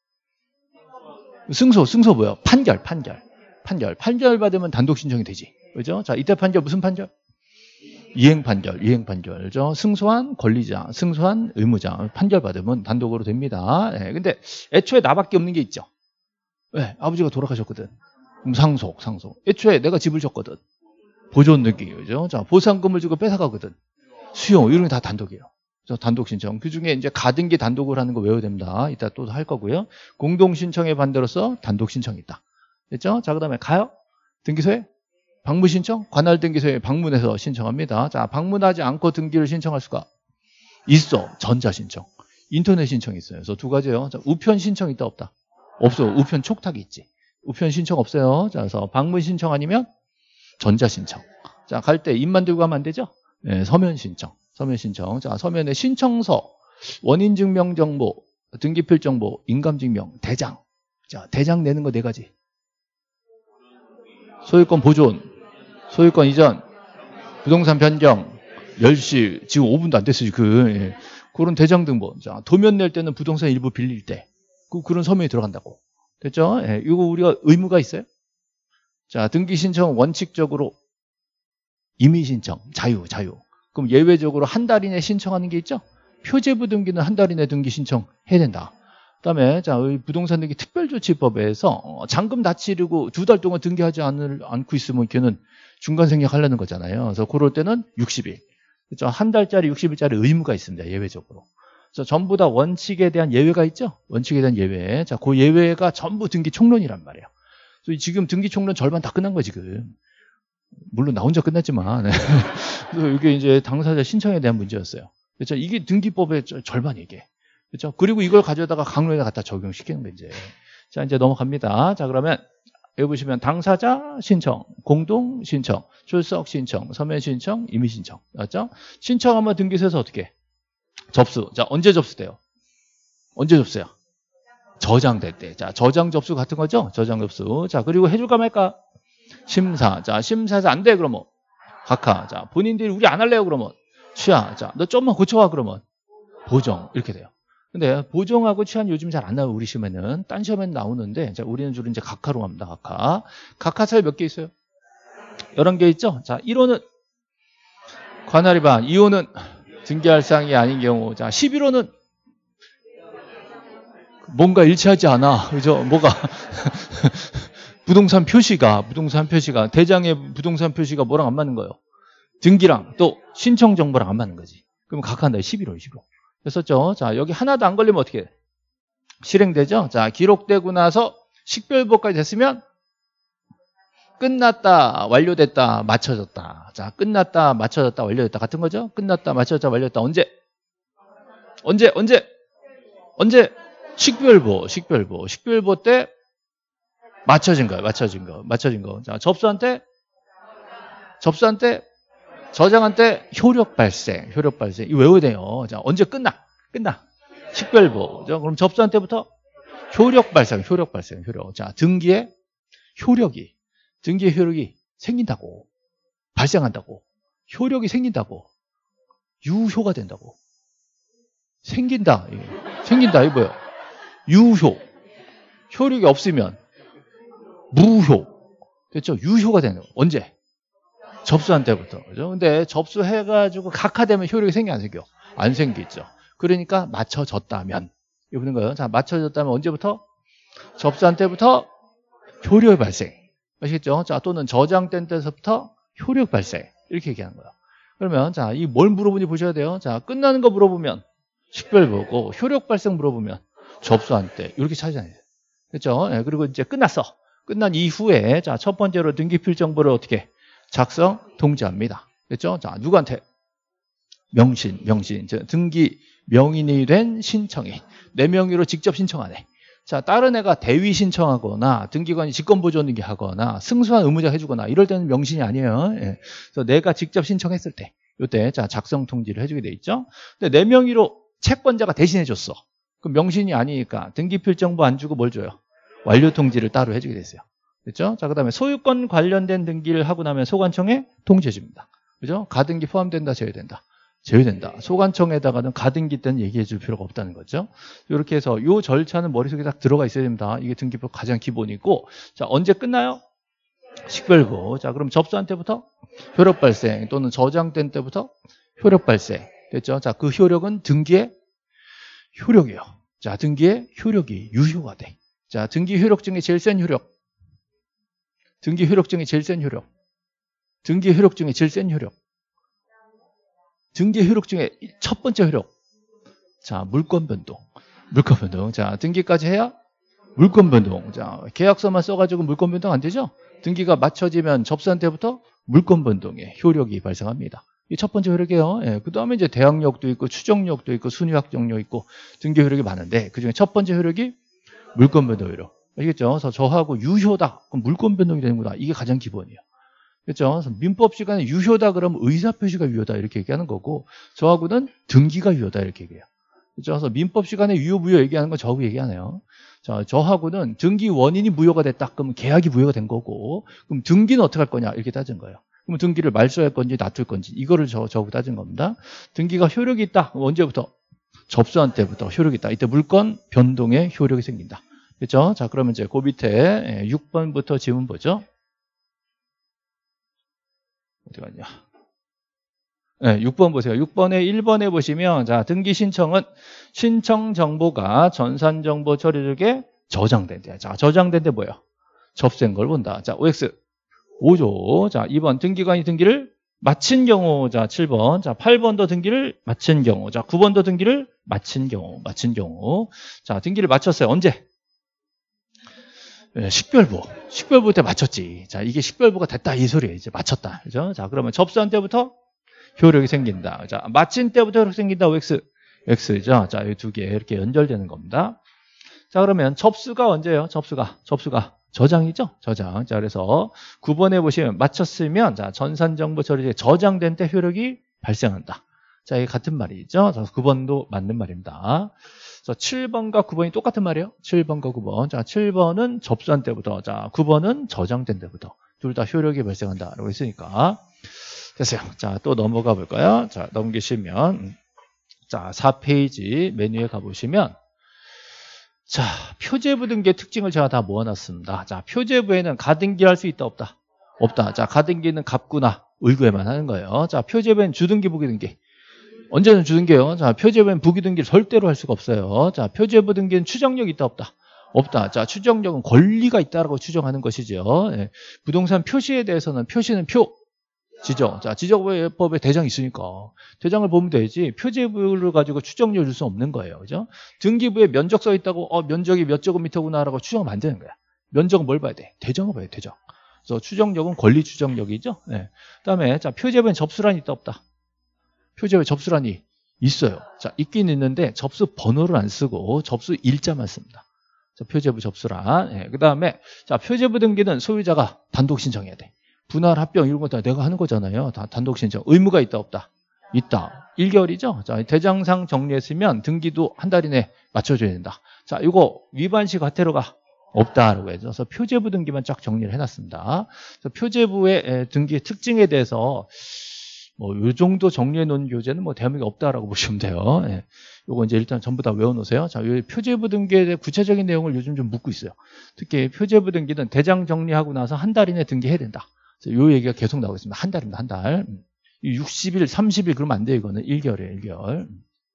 승소, 승소 뭐야? 판결, 판결. 판결. 판결 받으면 단독 신청이 되지. 그죠? 자, 이때 판결 무슨 판결? 이행 판결, 이행 판결. 죠? 승소한 권리자, 승소한 의무자. 판결 받으면 단독으로 됩니다. 네, 근데 애초에 나밖에 없는 게 있죠. 네, 아버지가 돌아가셨거든. 그럼 상속, 상속. 애초에 내가 집을 줬거든. 보존 등기. 그죠? 자, 보상금을 주고 뺏어가거든. 수용, 이런 게 다 단독이에요. 단독 신청. 그 중에 이제 가등기 단독을 하는 거 외워야 됩니다. 이따 또 할 거고요. 공동 신청의 반대로서 단독 신청이 있다. 됐죠? 자, 그 다음에 가요? 등기소에? 방문 신청? 관할 등기소에 방문해서 신청합니다. 자, 방문하지 않고 등기를 신청할 수가 있어. 전자 신청. 인터넷 신청이 있어요. 그래서 두 가지예요. 자, 우편 신청 있다 없다? 없어. 우편 촉탁이 있지. 우편 신청 없어요. 자, 그래서 방문 신청 아니면 전자 신청. 자, 갈 때 입만 들고 가면 안 되죠? 네, 서면 신청. 서면 신청. 자, 서면에 신청서, 원인증명정보, 등기필정보, 인감증명, 대장. 자, 대장 내는 거 네 가지. 소유권 보존, 소유권 이전, 부동산 변경, 멸실. 지금 오 분도 안 됐어요, 지금. 예. 그런 대장 등본. 자, 도면 낼 때는 부동산 일부 빌릴 때. 그, 그런 서면이 들어간다고. 됐죠? 예. 이거 우리가 의무가 있어요? 자, 등기 신청 원칙적으로 임의 신청, 자유, 자유. 그럼 예외적으로 한 달 이내 신청하는 게 있죠? 표제부 등기는 한 달 이내 등기 신청해야 된다. 그 다음에 자, 부동산 등기 특별조치법에서 잔금 다 치르고 두 달 동안 등기하지 않을, 않고 있으면 걔는 중간 생략하려는 거잖아요. 그래서 그럴 때는 육십 일. 그렇죠? 한 달짜리 육십 일짜리 의무가 있습니다. 예외적으로. 그래서 전부 다 원칙에 대한 예외가 있죠? 원칙에 대한 예외. 자, 그 예외가 전부 등기 총론이란 말이에요. 그래서 지금 등기 총론 절반 다 끝난 거예요, 지금. 물론 나 혼자 끝났지만. 그래서 이게 이제 당사자 신청에 대한 문제였어요. 그렇죠? 이게 등기법의 절반 이게. 그렇죠? 그리고 이걸 가져다가 강론에 갖다 적용시키는 거 이제. 자, 이제 넘어갑니다. 자, 그러면 여기 보시면 당사자 신청, 공동 신청, 출석 신청, 서면 신청, 임의 신청. 맞죠? 신청하면 등기소에서 어떻게 해? 접수. 자, 언제 접수돼요? 언제 접수야? 저장될 때. 자, 저장 접수 같은 거죠? 저장 접수. 자, 그리고 해줄까 말까? 심사. 자, 심사해서 안 돼, 그러면. 각하. 자, 본인들이 우리 안 할래요, 그러면. 취하. 자, 너 좀만 고쳐와, 그러면. 보정. 이렇게 돼요. 근데 보정하고 취한 요즘 잘 안 나와요, 우리 시험에는. 딴 시험에는 나오는데, 자, 우리는 주로 이제 각하로 갑니다, 각하. 각하서에 몇 개 있어요? 열한 개 있죠? 자, 일 호는 관할 위반. 이 호는 등기할 사항이 아닌 경우. 자, 십일 호는 뭔가 일치하지 않아. 그죠? 뭐가. 부동산 표시가, 부동산 표시가, 대장의 부동산 표시가 뭐랑 안 맞는 거예요? 등기랑 또 신청 정보랑 안 맞는 거지. 그럼 각한다. 십일 호, 십일 호. 됐었죠? 자, 여기 하나도 안 걸리면 어떻게 해? 실행되죠? 자, 기록되고 나서 식별보까지 됐으면 끝났다, 완료됐다, 맞춰졌다. 자, 끝났다, 맞춰졌다, 완료됐다. 같은 거죠? 끝났다, 맞춰졌다, 완료됐다. 언제? 언제? 언제? 언제? 식별보, 식별보. 식별보 때 맞춰진 거예요. 맞춰진 거. 맞춰진 거. 자, 접수한 때, 접수한 때, 저장한 때 효력 발생. 효력 발생. 이거 외워야 돼요. 자, 언제 끝나? 끝나. 식별보. 자, 그럼 접수한 때부터 효력 발생. 효력 발생. 효력. 자, 등기의 효력이, 등기의 효력이 생긴다고. 발생한다고. 효력이 생긴다고. 유효가 된다고. 생긴다. 이게. 생긴다. 이거 뭐예요? 유효. 효력이 없으면 무효. 됐죠? 유효가 되는 거. 언제? 접수한 때부터. 그죠? 근데 접수해가지고 각하되면 효력이 생겨, 안 생겨? 안 생기죠. 그러니까 맞춰졌다면. 이거 보는 거예요. 자, 맞춰졌다면 언제부터? 접수한 때부터 효력 발생. 아시겠죠? 자, 또는 저장된 때서부터 효력 발생. 이렇게 얘기하는 거예요. 그러면, 자, 이 뭘 물어보는지 보셔야 돼요. 자, 끝나는 거 물어보면 식별보고, 효력 발생 물어보면 접수한 때. 이렇게 찾아내요. 그렇죠? 네, 그리고 이제 끝났어. 끝난 이후에, 자, 첫 번째로 등기필 정보를 어떻게 작성, 통지합니다. 됐죠? 자, 누구한테? 명신, 명신. 등기 명인이 된 신청인. 내 명의로 직접 신청 안 해. 자, 다른 애가 대위 신청하거나 등기관이 직권보조 등기하거나 승소한 의무자 해주거나 이럴 때는 명신이 아니에요. 예. 그래서 내가 직접 신청했을 때, 이때 자, 작성 통지를 해주게 돼 있죠. 근데 내 명의로 채권자가 대신해줬어. 그럼 명신이 아니니까 등기필 정보 안 주고 뭘 줘요? 완료 통지를 따로 해주게 됐어요. 됐죠? 자, 그 다음에 소유권 관련된 등기를 하고 나면 소관청에 통지해줍니다. 그죠? 가등기 포함된다, 제외된다. 제외된다. 소관청에다가는 가등기 때는 얘기해 줄 필요가 없다는 거죠. 이렇게 해서 이 절차는 머릿속에 딱 들어가 있어야 됩니다. 이게 등기법 가장 기본이고. 자, 언제 끝나요? 식별보. 자, 그럼 접수한 때부터 효력 발생 또는 저장된 때부터 효력 발생. 됐죠? 자, 그 효력은 등기의 효력이에요. 자, 등기의 효력이 유효가 돼. 자, 등기 효력 중에 제일 센 효력. 등기 효력 중에 제일 센 효력. 등기 효력 중에 제일 센 효력. 등기 효력 중에 첫 번째 효력. 자, 물권 변동. 물권 변동. 자, 등기까지 해야 물권 변동. 자, 계약서만 써가지고 물권 변동 안 되죠? 등기가 맞춰지면 접수한 때부터 물권 변동의 효력이 발생합니다. 이 첫 번째 효력이에요. 예, 그 다음에 이제 대항력도 있고, 추정력도 있고, 순위확정력 있고, 등기 효력이 많은데, 그 중에 첫 번째 효력이 물권 변동 효력. 알겠죠? 그래서 저하고 유효다. 그럼 물권 변동이 되는구나. 이게 가장 기본이에요. 그렇죠? 그래서 민법 시간에 유효다 그러면 의사표시가 유효다 이렇게 얘기하는 거고, 저하고는 등기가 유효다 이렇게 얘기해요. 그렇죠? 그래서 민법 시간에 유효 무효 얘기하는 건 저하고 얘기하네요. 자, 저하고는 등기 원인이 무효가 됐다. 그러면 계약이 무효가 된 거고, 그럼 등기는 어떻게 할 거냐 이렇게 따진 거예요. 그럼 등기를 말소할 건지 놔둘 건지 이거를 저 저하고 따진 겁니다. 등기가 효력이 있다. 언제부터? 접수한 때부터 효력이 있다. 이때 물권 변동의 효력이 생긴다. 그렇죠? 자, 그러면 이제 그 밑에 육 번부터 지문 보죠. 어디 갔냐? 네, 육 번 보세요. 육 번에 일 번에 보시면, 자, 등기 신청은 신청 정보가 전산 정보 처리력에 저장된대. 자, 저장된데 뭐예요? 접수된 걸 본다. 자, 오엑스 오죠. 자, 이 번 등기관이 등기를 마친 경우. 자, 칠 번. 자, 팔 번도 등기를 마친 경우. 자, 구 번도 등기를 마친 경우. 마친 경우. 자, 등기를 마쳤어요. 언제? 네, 식별부. 식별부 때 맞췄지. 자, 이게 식별부가 됐다 이 소리예요. 이제 맞췄다. 그죠? 자, 그러면 접수한 때부터 효력이 생긴다. 자, 마친 때부터 효력 생긴다. 오엑스. X죠. 자, 이 두 개 이렇게 연결되는 겁니다. 자, 그러면 접수가 언제예요? 접수가. 접수가 저장이죠? 저장. 자, 그래서 구 번에 보시면 마쳤으면, 자, 전산정보 처리에 저장된 때 효력이 발생한다. 자, 이게 같은 말이죠. 자, 구 번도 맞는 말입니다. 그래서 칠 번과 구 번이 똑같은 말이에요. 칠 번과 구 번. 자, 칠 번은 접수한 때부터, 자, 구 번은 저장된 때부터 둘 다 효력이 발생한다라고 했으니까 됐어요. 자, 또 넘어가 볼까요? 자, 넘기시면, 자, 사 페이지 메뉴에 가보시면, 자, 표제부 등기의 특징을 제가 다 모아놨습니다. 자, 표제부에는 가등기할 수 있다, 없다? 없다. 자, 가등기는 갑구나. 을구에만 하는 거예요. 자, 표제부엔 주등기, 부기등기. 언제는 주등기예요. 자, 표제부엔 부기등기를 절대로 할 수가 없어요. 자, 표제부 등기는 추정력이 있다, 없다? 없다. 자, 추정력은 권리가 있다라고 추정하는 것이죠. 예. 부동산 표시에 대해서는 표시는 표, 지정. 자, 지정법에 대장이 있으니까 대장을 보면 되지. 표제부를 가지고 추정력을 줄 수 없는 거예요. 그죠? 등기부에 면적 써 있다고 어, 면적이 몇 제곱미터구나라고 추정하면 안 되는 거야. 면적은 뭘 봐야 돼? 대장을 봐야 돼. 대장. 그래서 추정력은 권리 추정력이죠. 네. 그다음에 자, 표제부엔 접수란이 있다, 없다? 표제부에 접수란이 있어요. 자, 있긴 있는데 접수 번호를 안 쓰고 접수 일자만 씁니다. 자, 표제부 접수란. 네. 그다음에 자, 표제부 등기는 소유자가 단독 신청해야 돼. 분할 합병 이런 거 다 내가 하는 거잖아요. 다 단독 신청. 의무가 있다, 없다? 있다. 일 개월이죠. 자, 대장상 정리했으면 등기도 한 달 이내 맞춰줘야 된다. 자, 이거 위반시 과태료가 없다라고 해서 그래서 표제부 등기만 쫙 정리를 해놨습니다. 그래서 표제부의 등기 특징에 대해서 뭐 요 정도 정리해 놓은 교재는 뭐 대한민국에 없다라고 보시면 돼요. 예. 요거 이제 일단 전부 다 외워놓으세요. 자, 요 표제부 등기에 대해 구체적인 내용을 요즘 좀 묻고 있어요. 특히 표제부 등기는 대장 정리하고 나서 한 달 이내 등기해야 된다. 요 얘기가 계속 나오고 있습니다. 한 달입니다. 한 달. 육십 일, 삼십 일 그러면 안 돼요. 이거는 일 개월이에요. 일 개월.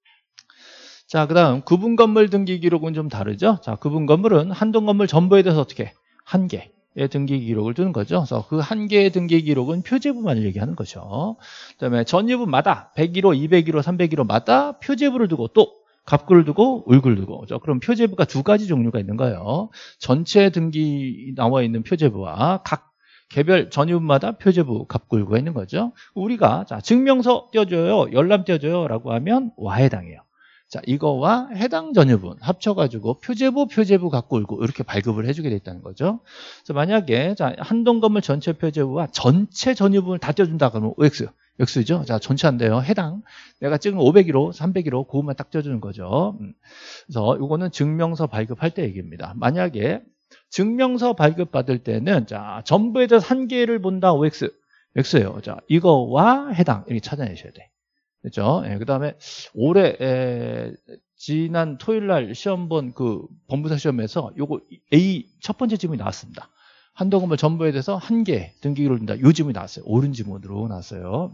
자, 그 다음 구분 건물 등기 기록은 좀 다르죠. 자, 구분 건물은 한동 건물 전부에 대해서 어떻게 한 개의 등기 기록을 두는 거죠. 그래서 그 한 개의 등기 기록은 표제부만을 얘기하는 거죠. 그다음에 전유부마다 백일 호, 이백일 호, 삼백일 호마다 표제부를 두고 또 갑구를 두고 을구를 두고. 그럼 표제부가 두 가지 종류가 있는 거예요. 전체 등기 나와 있는 표제부와 각 개별 전유부마다 표제부, 갑구, 을구가 있는 거죠. 우리가 자, 증명서 떼어줘요, 열람 떼어줘요라고 하면 와에 해당해요. 자, 이거와 해당 전유분 합쳐가지고 표제부, 표제부, 갑구, 을구 이렇게 발급을 해주게 돼 있다는 거죠. 그래서 만약에 자, 한동 건물 전체 표제부와 전체 전유분을 다 떼어준다 그러면 오엑스, X죠. 자, 전체 안 돼요. 해당. 내가 찍은 오백일 호, 삼백일 호 그것만 딱 떼어주는 거죠. 그래서 이거는 증명서 발급할 때 얘기입니다. 만약에 증명서 발급받을 때는 자, 전부에 대해서 한 개를 본다 오엑스, X예요. 자, 이거와 해당 이렇게 찾아내셔야 돼. 그렇죠? 예, 그다음에 올해 에, 지난 토요일 날 시험 본 그 법무사 시험에서 요거 A 첫 번째 지문이 나왔습니다. 한동 건물 전부에 대해서 한 개 등기기록을 둔다. 요 지문이 나왔어요. 옳은 지문으로 나왔어요.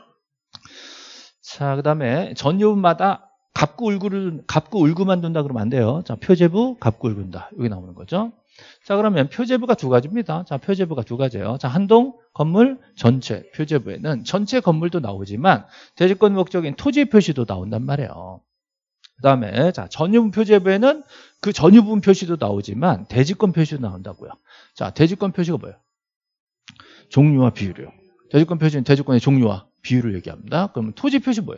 자, 그다음에 전유분마다 갑구 을구를 갑구 을구만 둔다 그러면 안 돼요. 자, 표제부, 갑구 을구 둔다. 여기 나오는 거죠. 자, 그러면 표제부가 두 가지입니다. 자, 표제부가 두 가지예요. 자, 한동 건물 전체 표제부에는 전체 건물도 나오지만 대지권 목적인 토지 표시도 나온단 말이에요. 그 다음에 자, 전유분 표제부에는 그 전유분 표시도 나오지만 대지권 표시도 나온다고요. 자, 대지권 표시가 뭐예요? 종류와 비율이요. 대지권 표시는 대지권의 종류와 비율을 얘기합니다. 그러면 토지 표시 뭐예요?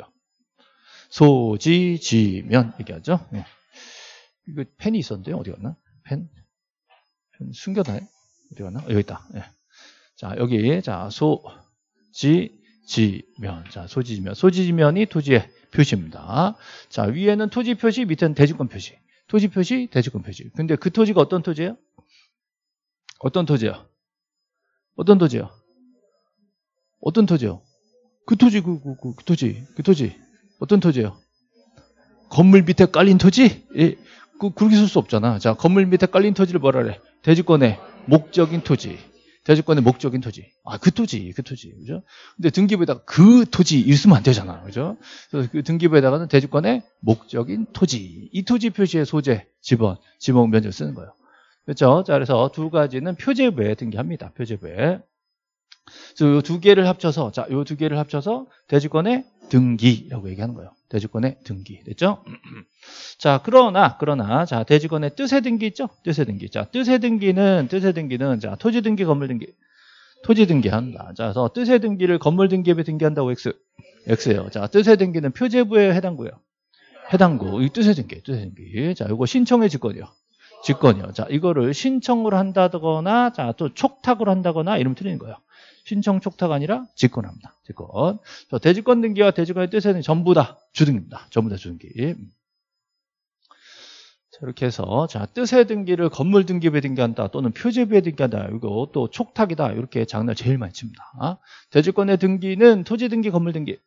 소지, 지면 얘기하죠. 네. 이거 펜이 있었는데요. 어디 갔나? 펜? 펜 숨겨놔요? 어디 갔나? 어, 여기 있다. 네. 자, 여기 자, 소, 지, 지면. 자, 소지, 지면. 소지, 지면이 토지의 표시입니다. 자, 위에는 토지 표시, 밑에는 대지권 표시. 토지 표시, 대지권 표시. 근데 그 토지가 어떤 토지예요? 어떤 토지예요? 어떤 토지예요? 어떤 토지요? 그 토지, 그, 그, 그, 그 토지, 그 토지. 어떤 토지예요? 건물 밑에 깔린 토지? 예, 그, 그렇게 쓸 수 없잖아. 자, 건물 밑에 깔린 토지를 뭐라 그래? 대지권의 목적인 토지. 대지권의 목적인 토지. 아, 그 토지, 그 토지. 그죠? 근데 등기부에다가 그 토지 있으면 안 되잖아. 그죠? 그래서 그 등기부에다가는 대지권의 목적인 토지. 이 토지 표시의 소재, 지번, 지목 면적 쓰는 거예요. 그렇죠? 자, 그래서 두 가지는 표제부에 등기합니다. 표제부에. 그래서 이 두 개를 합쳐서, 자, 이 두 개를 합쳐서 대지권의 등기라고 얘기하는 거예요. 대지권의 등기. 됐죠? 자, 그러나, 그러나, 자, 대지권의 뜻의 등기 있죠? 뜻의 등기. 자, 뜻의 등기는, 뜻의 등기는, 자, 토지 등기, 건물 등기. 토지 등기한다. 자, 그래서 뜻의 등기를 건물 등기에 등기한다고 X. X예요. 자, 뜻의 등기는 표제부에 해당구예요. 해당구. 이 뜻의 등기, 뜻의 등기. 자, 이거 신청의 직권이요. 직권이요. 자, 이거를 신청을 한다거나, 자, 또 촉탁을 한다거나 이러면 틀리는 거예요. 신청 촉탁 아니라 직권합니다. 직권. 자, 대지권 등기와 대지권의 뜻에는 전부 다 주등기입니다. 전부 다 주등기. 자, 이렇게 해서 자, 뜻의 등기를 건물 등기부에 등기한다 또는 표제부에 등기한다. 이거 또 촉탁이다. 이렇게 장난 제일 많이 칩니다. 대지권의 등기는 토지 등기, 건물 등기.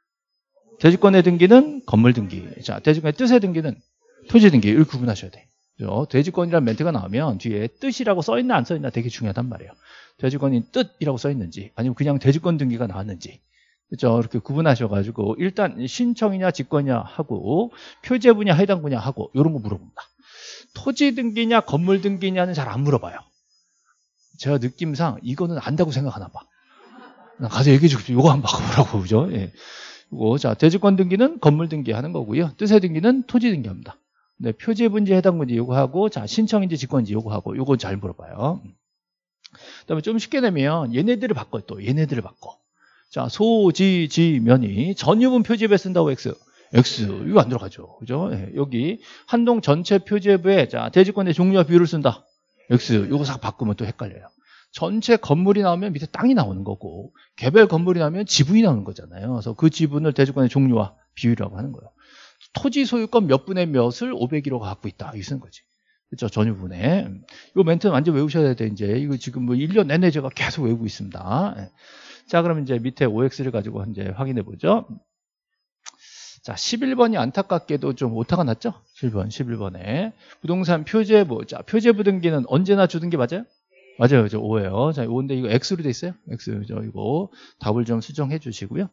대지권의 등기는 건물 등기. 자, 대지권의 뜻의 등기는 토지 등기. 이걸 구분하셔야 돼. 그죠? 대지권이라는 멘트가 나오면 뒤에 뜻이라고 써있나 안 써있나 되게 중요하단 말이에요. 대지권이 뜻이라고 써있는지 아니면 그냥 대지권 등기가 나왔는지 그죠? 이렇게 구분하셔가지고 일단 신청이냐 직권이냐 하고 표제부냐 해당부냐 하고 이런 거 물어봅니다. 토지 등기냐 건물 등기냐는 잘 안 물어봐요. 제가 느낌상 이거는 안다고 생각하나 봐. 나 가서 얘기해주고 이거 한번 바꿔보라고 그죠? 예. 이거 자 대지권 등기는 건물 등기하는 거고요. 뜻의 등기는 토지 등기합니다. 네, 표제분지 해당분지 요구하고 자 신청인지 직권인지 요구하고 요건 잘 물어봐요. 그다음에 좀 쉽게 되면 얘네들을 바꿔 또 얘네들을 바꿔. 자 소지지면이 전유분 표제부에 쓴다고 X. X 이거 안 들어가죠. 그죠? 예, 여기 한동 전체 표제부에 자 대지권의 종류와 비율을 쓴다. X 요거 싹 바꾸면 또 헷갈려요. 전체 건물이 나오면 밑에 땅이 나오는 거고 개별 건물이 나오면 지분이 나오는 거잖아요. 그래서 그 지분을 대지권의 종류와 비율이라고 하는 거예요. 토지 소유권 몇 분의 몇을 오백 일호가 갖고 있다. 이거 쓰는 거지. 그렇죠? 전유분에. 이 멘트는 완전 외우셔야 돼. 이제 이거 지금 뭐 일 년 내내 제가 계속 외우고 있습니다. 자, 그럼 이제 밑에 오엑스를 가지고 이제 확인해 보죠. 자, 십일 번이 안타깝게도 좀 오타가 났죠? 칠 번, 십일 번에. 부동산 표제부. 자, 표제부 등기는 언제나 주등기 맞아요? 맞아요. 그죠? 오예요. 자, 오인데 이거 X로 돼 있어요? X. 죠 이거 답을 좀 수정해 주시고요.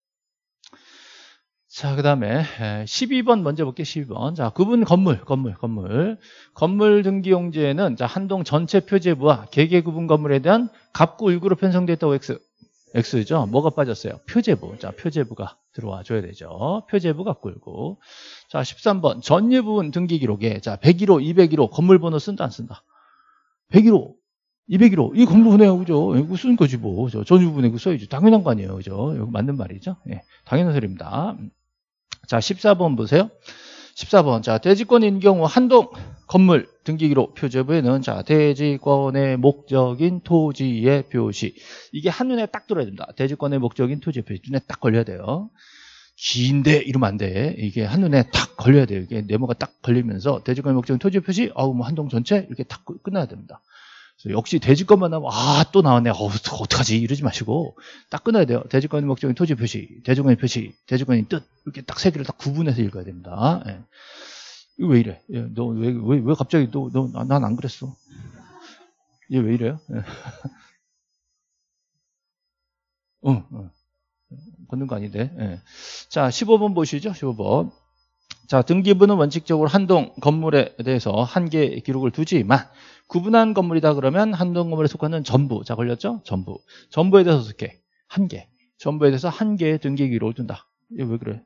자, 그 다음에 십이 번 먼저 볼게요. 십이 번. 자, 구분 건물, 건물, 건물. 건물 등기용지에는 자, 한동 전체 표제부와 개개 구분 건물에 대한 갑구 일구로 편성됐다고 X. X죠. 뭐가 빠졌어요? 표제부. 자, 표제부가 들어와 줘야 되죠. 표제부 갑구 일구. 자, 십삼 번. 전유 부분 등기 기록에 자, 백 일호, 이백 일호 건물 번호 쓴다, 안 쓴다? 백 일호, 이백 일호. 이 건물 번호예요. 그죠? 이거 쓴 거지 뭐. 전유 부분에 이거 써야지. 당연한 거 아니에요. 그죠? 이거 맞는 말이죠. 예. 당연한 소리입니다. 자, 십사 번 보세요. 십사 번. 자, 대지권인 경우 한동 건물 등기기록 표제부에는 자, 대지권의 목적인 토지의 표시. 이게 한눈에 딱 들어야 됩니다. 대지권의 목적인 토지의 표시. 눈에 딱 걸려야 돼요. 긴데 이러면 안 돼. 이게 한눈에 딱 걸려야 돼요. 이게 네모가 딱 걸리면서 대지권의 목적인 토지의 표시. 아우, 뭐 한동 전체 이렇게 딱 끝나야 됩니다. 역시 대지권만 나오면 아, 또 나왔네. 어, 어떡하지? 이러지 마시고 딱 끊어야 돼요. 대지권의 목적인 토지 표시, 대지권의 표시, 대지권의 뜻 이렇게 딱 세 개를 딱 구분해서 읽어야 됩니다. 예. 이거 왜 이래? 예, 너 왜 왜 왜 갑자기 너 너 난 안 그랬어? 얘 왜 이래요? 예. 어, 어. 걷는 거 아닌데. 예. 자, 십오 번 보시죠. 십오 번. 자, 등기부는 원칙적으로 한동 건물에 대해서 한 개 기록을 두지만 구분한 건물이다 그러면 한동 건물에 속하는 전부. 자, 걸렸죠? 전부. 전부에 대해서 어떻게? 한 개. 전부에 대해서 한 개의 등기 기록을 둔다. 이게 왜 그래?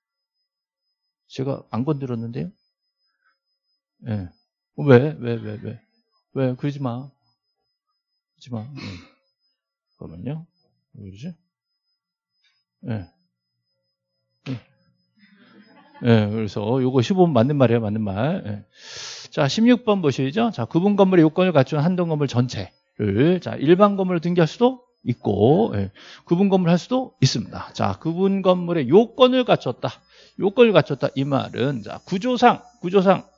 제가 안 건드렸는데요? 예. 네. 왜? 왜? 왜? 왜? 왜? 그러지 마. 그러지 마. 네. 잠깐만요. 왜 그러지? 예. 네. 네. 예, 그래서 요거 십오 번 맞는 말이에요, 맞는 말. 예. 자, 십육 번 보시죠. 자, 구분 건물의 요건을 갖춘 한동 건물 전체를 자, 일반 건물을 등기할 수도 있고 예. 구분 건물 할 수도 있습니다. 자, 구분 건물의 요건을 갖췄다. 요건을 갖췄다. 이 말은 자, 구조상, 구조상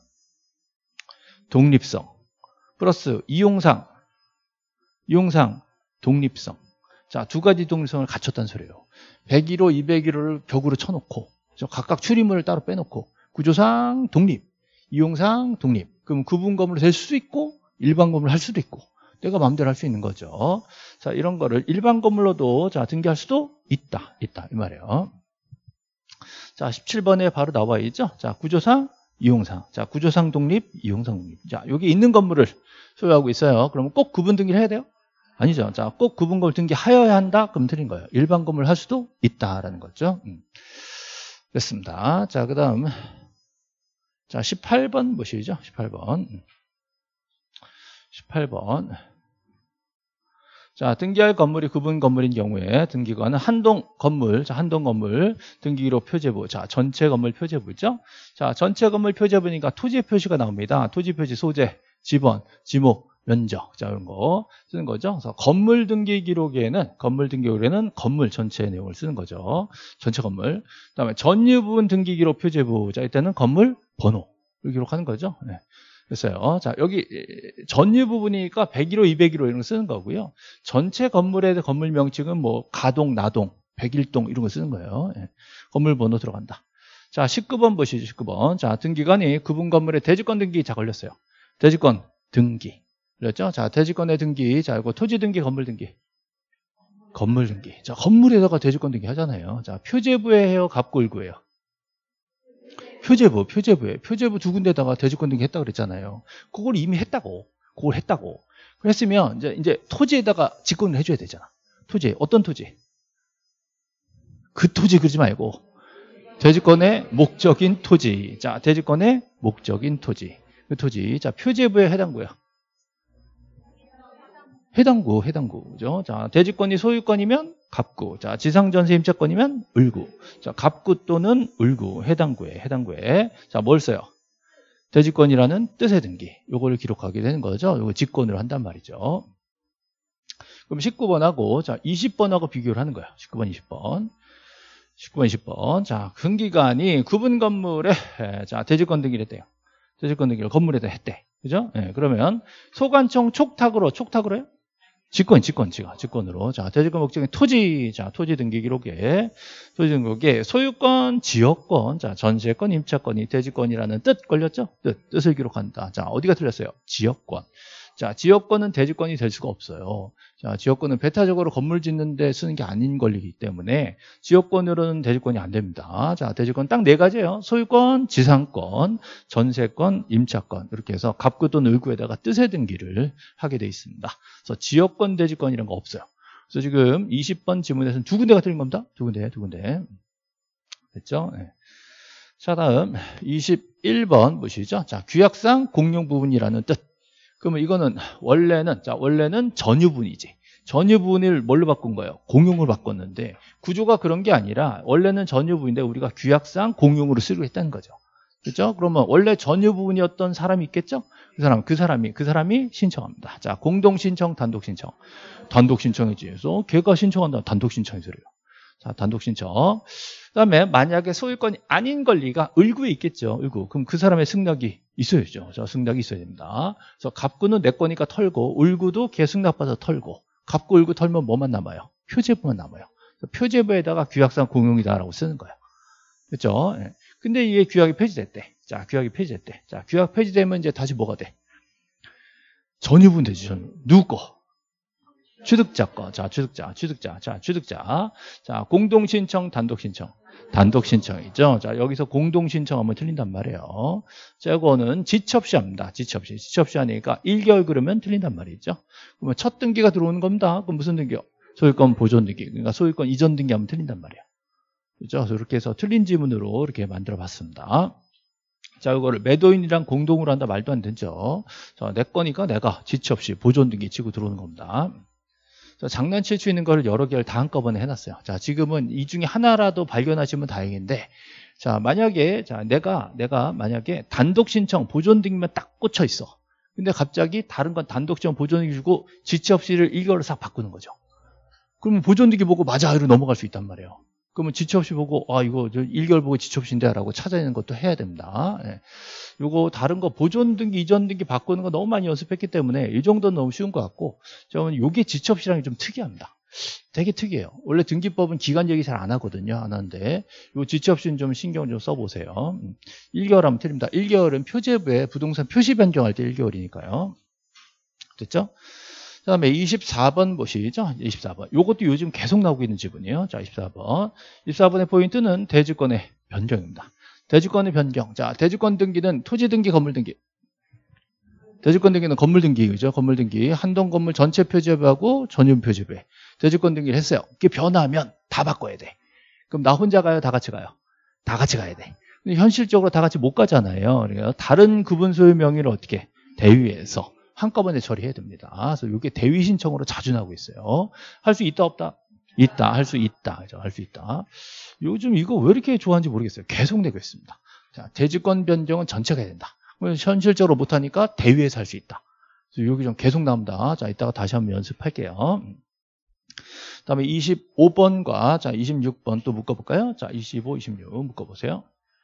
독립성 플러스 이용상, 이용상 독립성. 자, 두 가지 독립성을 갖췄다는 소리예요. 백 일호, 이백 일호를 벽으로 쳐놓고 각각 출입문을 따로 빼놓고 구조상 독립, 이용상 독립. 그럼 구분 건물로 될 수도 있고 일반 건물로 할 수도 있고 내가 마음대로 할 수 있는 거죠. 자, 이런 거를 일반 건물로도 자, 등기할 수도 있다. 있다. 이 말이에요. 자, 십칠 번에 바로 나와 있죠. 자, 구조상, 이용상. 자, 구조상 독립, 이용상 독립. 자, 여기 있는 건물을 소유하고 있어요. 그러면 꼭 구분 등기를 해야 돼요? 아니죠. 자, 꼭 구분 건물 등기하여야 한다? 그럼 틀린 거예요. 일반 건물 할 수도 있다라는 거죠. 음. 됐습니다. 자, 그 다음. 자, 십팔 번 보시죠. 십팔 번. 십팔 번. 자, 등기할 건물이 구분 건물인 경우에 등기관은 한동 건물, 자, 한동 건물 등기기록 표제부. 자, 전체 건물 표제부죠. 자, 전체 건물 표제부니까 토지 표시가 나옵니다. 토지 표시 소재, 지번, 지목, 면적. 자, 이런 거 쓰는 거죠. 그래서 건물 등기 기록에는, 건물 등기 기록에는 건물 전체 내용을 쓰는 거죠. 전체 건물. 그 다음에 전유 부분 등기 기록 표제부. 자, 이때는 건물 번호를 기록하는 거죠. 네. 됐어요. 자, 여기 전유 부분이니까 백 일호, 이백 일호 이런 거 쓰는 거고요. 전체 건물의 건물 명칭은 뭐 가동, 나동, 백일 동 이런 거 쓰는 거예요. 네. 건물 번호 들어간다. 자, 십구 번 보시죠. 십구 번. 자, 등기관이 구분 건물의 대지권 등기 자 걸렸어요. 대지권 등기. 그랬죠? 자, 대지권의 등기. 자, 이거 토지 등기, 건물 등기. 건물 등기. 자, 건물에다가 대지권 등기 하잖아요. 자, 표제부에 해요, 갑골구예요. 표제부, 표제부에. 표제부 두 군데다가 대지권 등기 했다고 그랬잖아요. 그걸 이미 했다고. 그걸 했다고. 그랬으면 이제 이제 토지에다가 직권을 해줘야 되잖아. 토지. 어떤 토지? 그 토지 그러지 말고 대지권의 목적인 토지. 자, 대지권의 목적인 토지. 그 토지. 자, 표제부에 해당구야. 해당구, 해당구. 그죠? 자, 대지권이 소유권이면 갑구. 자, 지상전세 임차권이면 을구. 자, 갑구 또는 을구. 해당구에, 해당구에. 자, 뭘 써요? 대지권이라는 뜻의 등기. 요거를 기록하게 되는 거죠. 요거 직권으로 한단 말이죠. 그럼 십구 번하고, 자, 이십 번하고 비교를 하는 거예요. 십구 번, 이십 번. 십구 번, 이십 번. 자, 등기관이 구분 건물에, 자, 대지권 등기를 했대요. 대지권 등기를 건물에다 했대. 그죠? 예, 그러면 소관청 촉탁으로, 촉탁으로 해요? 직권, 직권, 직권, 직권으로. 자, 대지권 목적인 토지, 자, 토지 등기 기록에, 토지 등기 기록에 소유권, 지역권, 자, 전세권, 임차권이 대지권이라는 뜻 걸렸죠? 뜻, 뜻을 기록한다. 자, 어디가 틀렸어요? 지역권. 자, 지역권은 대지권이 될 수가 없어요. 자, 지역권은 배타적으로 건물 짓는데 쓰는 게 아닌 권리이기 때문에 지역권으로는 대지권이 안 됩니다. 자, 대지권 딱 네 가지예요. 소유권, 지상권, 전세권, 임차권. 이렇게 해서 갑구 또는 을구에다가 뜻의 등기를 하게 돼 있습니다. 그래서 지역권, 대지권 이런 거 없어요. 그래서 지금 이십 번 지문에서는 두 군데가 틀린 겁니다. 두 군데, 두 군데. 됐죠? 네. 자, 다음 이십일 번 보시죠. 자, 규약상 공용 부분이라는 뜻. 그러면 이거는 원래는 자 원래는 전유분이지. 전유분을 뭘로 바꾼 거예요? 공용으로 바꿨는데 구조가 그런 게 아니라 원래는 전유분인데 우리가 규약상 공용으로 쓰기로 했다는 거죠. 그렇죠? 그러면 원래 전유분이었던 사람이 있겠죠? 그 사람 그 사람이 그 사람이 신청합니다. 자, 공동 신청, 단독 신청. 단독 신청이지. 그래서 걔가 신청한다. 단독 신청이 소리예요. 자, 단독 신청. 그다음에 만약에 소유권이 아닌 권리가 을구에 있겠죠. 을구. 그럼 그 사람의 승낙이 있어야죠. 자, 승낙이 있어야 됩니다. 그래서 갑구는 내 거니까 털고 을구도 걔 승낙받아서 털고 갑구 을구 털면 뭐만 남아요? 표제부만 남아요. 표제부에다가 규약상 공용이다라고 쓰는 거예요. 그렇죠? 예. 근데 이게 규약이 폐지됐대. 자, 규약이 폐지됐대. 자, 규약 폐지되면 이제 다시 뭐가 돼? 전유분 되지. 전유. 누구 거? 취득자 거. 자, 취득자, 취득자. 자, 취득자. 자, 공동 신청, 단독 신청. 단독 신청이죠. 자, 여기서 공동 신청하면 틀린단 말이에요. 자, 이거는 지첩시 합니다. 지첩시. 지첩시 하니까 일 개월 그러면 틀린단 말이죠. 그러면 첫 등기가 들어오는 겁니다. 그럼 무슨 등기요? 소유권 보존 등기. 그러니까 소유권 이전 등기하면 틀린단 말이에요. 그렇죠? 그래서 이렇게 해서 틀린 지문으로 이렇게 만들어 봤습니다. 자, 이거를 매도인이랑 공동으로 한다 말도 안 되죠. 자, 내 거니까 내가 지첩시 보존 등기 치고 들어오는 겁니다. 장난칠 수 있는 걸 여러 개를 다 한꺼번에 해놨어요. 자, 지금은 이 중에 하나라도 발견하시면 다행인데, 자, 만약에, 자, 내가, 내가 만약에 단독 신청, 보존 등기만 딱 꽂혀 있어. 근데 갑자기 다른 건 단독 신청, 보존 등기 주고 지체없이를 일 개월로 싹 바꾸는 거죠. 그러면 보존 등기 보고 맞아, 이러고 넘어갈 수 있단 말이에요. 그러면 지체없이 보고, 아, 이거 일 개월 보고 지체없이인데 라고 찾아내는 것도 해야 됩니다. 예. 요거 다른 거 보존 등기, 이전 등기 바꾸는 거 너무 많이 연습했기 때문에 이 정도는 너무 쉬운 것 같고, 저는 요게 지체없이랑이 좀 특이합니다. 되게 특이해요. 원래 등기법은 기간 얘기 잘 안 하거든요. 안 하는데 요 지체없이는 좀 신경 좀 써보세요. 일 개월 하면 틀립니다. 일 개월은 표제부에 부동산 표시 변경할 때 일 개월이니까요. 됐죠? 그 다음에 이십사 번 보시죠. 이십사 번. 요것도 요즘 계속 나오고 있는 지분이에요. 자, 이십사 번. 이십사 번의 포인트는 대지권의 변경입니다. 대지권의 변경. 자, 대지권 등기는 토지 등기, 건물 등기. 대지권 등기는 건물 등기죠. 건물 등기. 한동 건물 전체 표제부하고 전용 표제부에 대지권 등기를 했어요. 이게 변하면 다 바꿔야 돼. 그럼 나 혼자 가요? 다 같이 가요? 다 같이 가야 돼. 근데 현실적으로 다 같이 못 가잖아요. 그러니까 다른 구분 소유 명의를 어떻게? 대위에서 한꺼번에 처리해야 됩니다. 그래서 이게 대위 신청으로 자주 나오고 있어요. 할 수 있다 없다? 있다. 할 수 있다. 그죠? 할 수 있다. 요즘 이거 왜 이렇게 좋아하는지 모르겠어요. 계속 내고 있습니다. 자, 대지권 변경은 전체가 해야 된다. 현실적으로 못하니까 대위에서 할 수 있다. 그래서 여기 좀 계속 나옵니다. 자, 이따가 다시 한번 연습할게요. 그 다음에 이십오 번과 자, 이십육 번 또 묶어볼까요? 자, 이십오, 이십육 묶어보세요.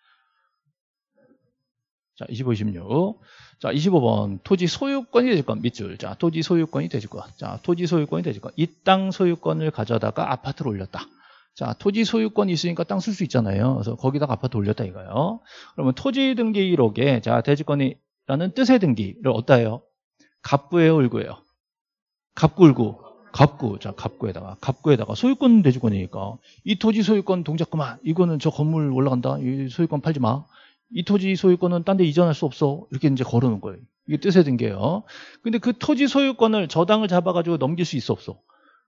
자, 이십오, 이십육. 자, 이십오 번. 토지 소유권이 대지권 밑줄. 자, 토지 소유권이 대지권. 자, 토지 소유권이 대지권. 이 땅 소유권을 가져다가 아파트를 올렸다. 자, 토지 소유권이 있으니까 땅 쓸 수 있잖아요. 그래서 거기다가 아파트 올렸다 이거예요. 그러면 토지 등기 기록에 자, 대지권이라는 뜻의 등기를 어디다 해요? 갑구예요, 을구예요? 갑구, 을구. 갑구. 자, 갑구에다가 갑구에다가 소유권 대지권이니까 이 토지 소유권 동작 그만. 이거는 저 건물 올라간다. 이 소유권 팔지 마. 이 토지 소유권은 딴 데 이전할 수 없어. 이렇게 이제 걸어놓은 거예요. 이게 뜻의 등기예요. 근데 그 토지 소유권을 저당을 잡아가지고 넘길 수 있어, 없어?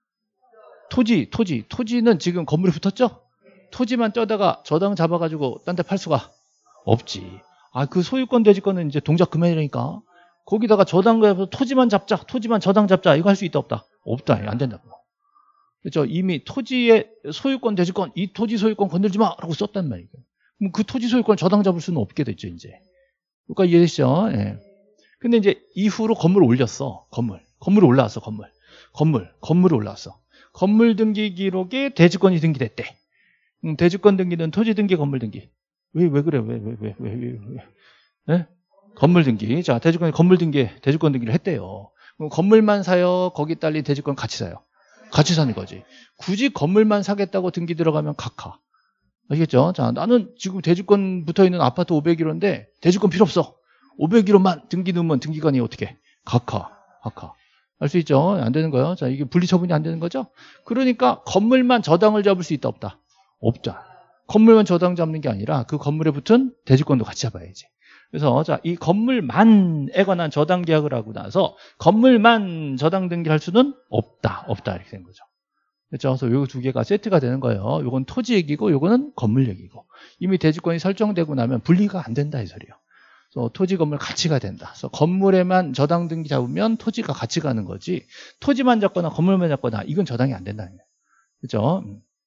토지, 토지, 토지는 지금 건물에 붙었죠? 토지만 떼다가 저당 잡아가지고 딴 데 팔 수가 없지. 아, 그 소유권 대지권은 이제 동작 그만이라니까. 거기다가 저당 잡아서 토지만 잡자, 토지만 저당 잡자, 이거 할 수 있다, 없다? 없다, 안 된다고. 그렇죠? 이미 토지의 소유권 대지권, 이 토지 소유권 건들지 마! 라고 썼단 말이에요. 그럼 그 토지 소유권 저당 잡을 수는 없게 됐죠, 이제. 그러니까 이해되시죠? 예. 근데 이제 이후로 건물을 올렸어, 건물. 건물이 올라왔어, 건물. 건물, 건물이 올라왔어. 건물 등기 기록에 대지권이 등기됐대. 음, 대지권 등기는 토지 등기, 건물 등기. 왜, 왜 그래? 왜, 왜, 왜, 왜, 왜, 왜? 네? 건물 등기. 자, 대지권이 건물 등기, 대지권 등기를 했대요. 그럼 건물만 사요? 거기 딸린 대지권 같이 사요? 같이 사는 거지. 굳이 건물만 사겠다고 등기 들어가면 각하. 아시겠죠? 자, 나는 지금 대지권 붙어 있는 아파트 오백 일호인데 대지권 필요 없어. 오백 일호만 등기 넣으면 등기관이 어떻게? 각하, 각하. 알 수 있죠? 안 되는 거예요. 자, 이게 분리처분이 안 되는 거죠? 그러니까 건물만 저당을 잡을 수 있다, 없다? 없다. 건물만 저당 잡는 게 아니라 그 건물에 붙은 대지권도 같이 잡아야지. 그래서 자, 이 건물만에 관한 저당 계약을 하고 나서 건물만 저당 등기할 수는 없다, 없다 이렇게 된 거죠. 그렇죠? 그래서 요 두 개가 세트가 되는 거예요. 요건 토지 얘기고 요거는 건물 얘기고. 이미 대지권이 설정되고 나면 분리가 안 된다 이 소리예요. 그래서 토지 건물 같이 가야 된다. 그래서 건물에만 저당 등기 잡으면 토지가 같이 가는 거지. 토지만 잡거나 건물만 잡거나 이건 저당이 안 된다는 거예요. 그렇죠?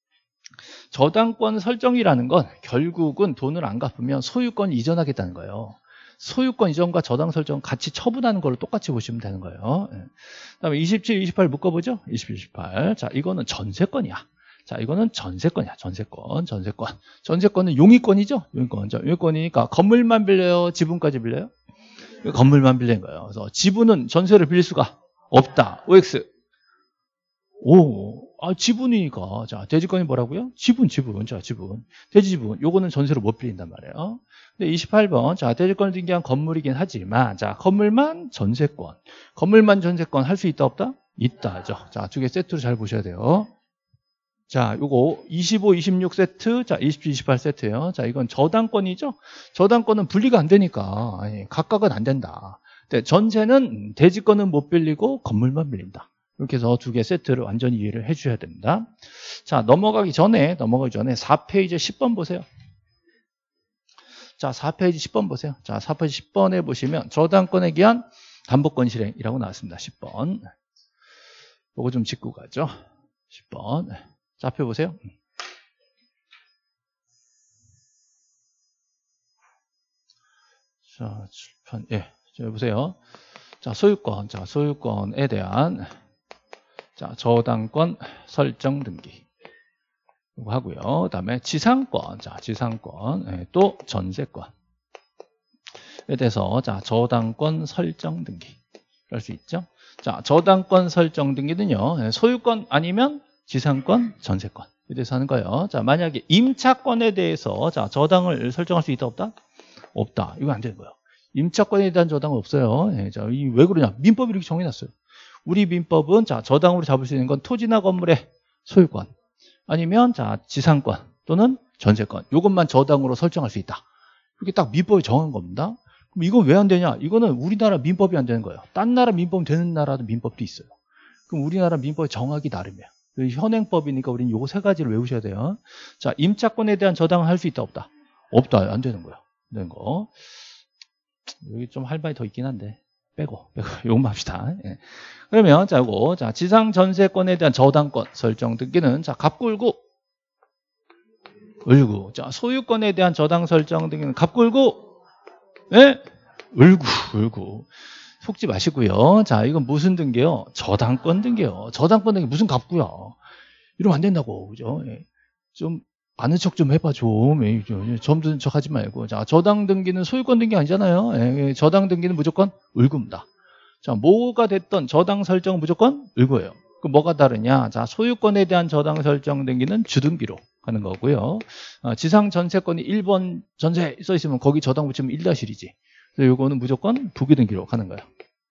저당권 설정이라는 건 결국은 돈을 안 갚으면 소유권 이전하겠다는 거예요. 소유권 이전과 저당 설정 같이 처분하는 걸로 똑같이 보시면 되는 거예요. 그다음에 이십칠, 이십팔 묶어보죠. 이십칠, 이십팔. 자, 이거는 전세권이야. 자, 이거는 전세권이야. 전세권, 전세권. 전세권은 용의권이죠. 용의권. 자, 용의권이니까 건물만 빌려요? 지분까지 빌려요? 건물만 빌린 거예요. 그래서 지분은 전세를 빌릴 수가 없다. 오엑스. 오, 아, 지분이니까. 자, 대지권이 뭐라고요? 지분, 지분. 자, 지분. 대지지분. 요거는 전세로 못 빌린단 말이에요. 근데 이십팔 번. 자, 대지권을 등기한 건물이긴 하지만, 자, 건물만 전세권. 건물만 전세권 할 수 있다, 없다? 있다. 하죠. 자, 두 개 세트로 잘 보셔야 돼요. 자, 요거 이십오, 이십육 세트, 자, 이십칠, 이십팔 세트예요. 자, 이건 저당권이죠. 저당권은 분리가 안 되니까 아니, 각각은 안 된다. 근데 전세는 대지권은 못 빌리고 건물만 빌린다. 이렇게 해서 두 개 세트를 완전히 이해를 해 주셔야 됩니다. 자, 넘어가기 전에 넘어가기 전에 사 페이지 십 번 보세요. 자, 사 페이지 십 번 보세요. 자, 사 페이지 십 번에 보시면 저당권에 기한 담보권 실행이라고 나왔습니다. 십 번. 이거 좀 짚고 가죠. 십 번. 좌표 보세요. 자, 칠판, 예. 자, 보세요. 자, 소유권. 자, 소유권에 대한 자, 저당권 설정 등기. 이거 하고요. 그다음에 지상권. 자, 지상권. 예, 또 전세권에 대해서 자, 저당권 설정 등기. 할 수 있죠. 자, 저당권 설정 등기는요. 소유권 아니면 지상권, 전세권에 대해서 하는 거예요. 자, 만약에 임차권에 대해서 자, 저당을 설정할 수 있다, 없다? 없다. 이거 안 되는 거예요. 임차권에 대한 저당은 없어요. 예, 자, 이 왜 그러냐? 민법이 이렇게 정해놨어요. 우리 민법은 자, 저당으로 잡을 수 있는 건 토지나 건물의 소유권 아니면 자, 지상권 또는 전세권. 이것만 저당으로 설정할 수 있다. 이렇게 딱 민법이 정한 겁니다. 그럼 이건 왜 안 되냐? 이거는 우리나라 민법이 안 되는 거예요. 딴 나라 민법 되는 나라도 민법도 있어요. 그럼 우리나라 민법이 정하기 나름이에요. 현행법이니까 우리는 요거 세 가지를 외우셔야 돼요. 자, 임차권에 대한 저당을 할 수 있다, 없다? 없다. 안 되는 거야. 안 되는 거. 여기 좀 할 말이 더 있긴 한데. 빼고, 빼고, 요것만 합시다. 예. 그러면, 자, 요거. 자, 지상 전세권에 대한 저당권 설정 등기는, 자, 갑구, 을구. 을구. 자, 소유권에 대한 저당 설정 등기는 갑구, 을구. 예? 을구, 을구. 속지 마시고요. 자, 이건 무슨 등기요? 저당권 등기요. 저당권 등기 무슨 갑구야? 이러면 안 된다고, 그죠? 예. 좀 아는 척 좀 해봐 좀. 예, 점 드는 척 하지 말고. 자, 저당 등기는 소유권 등기 아니잖아요. 예, 저당 등기는 무조건 을구입니다. 자, 뭐가 됐던 저당 설정은 무조건 을구예요. 그 뭐가 다르냐? 자, 소유권에 대한 저당 설정 등기는 주등기로 하는 거고요. 어, 지상 전세권이 일 번 전세 써 있으면 거기 저당 붙이면 일 일이지. 그래서 이거는 무조건 부기등기로 하는 거예요.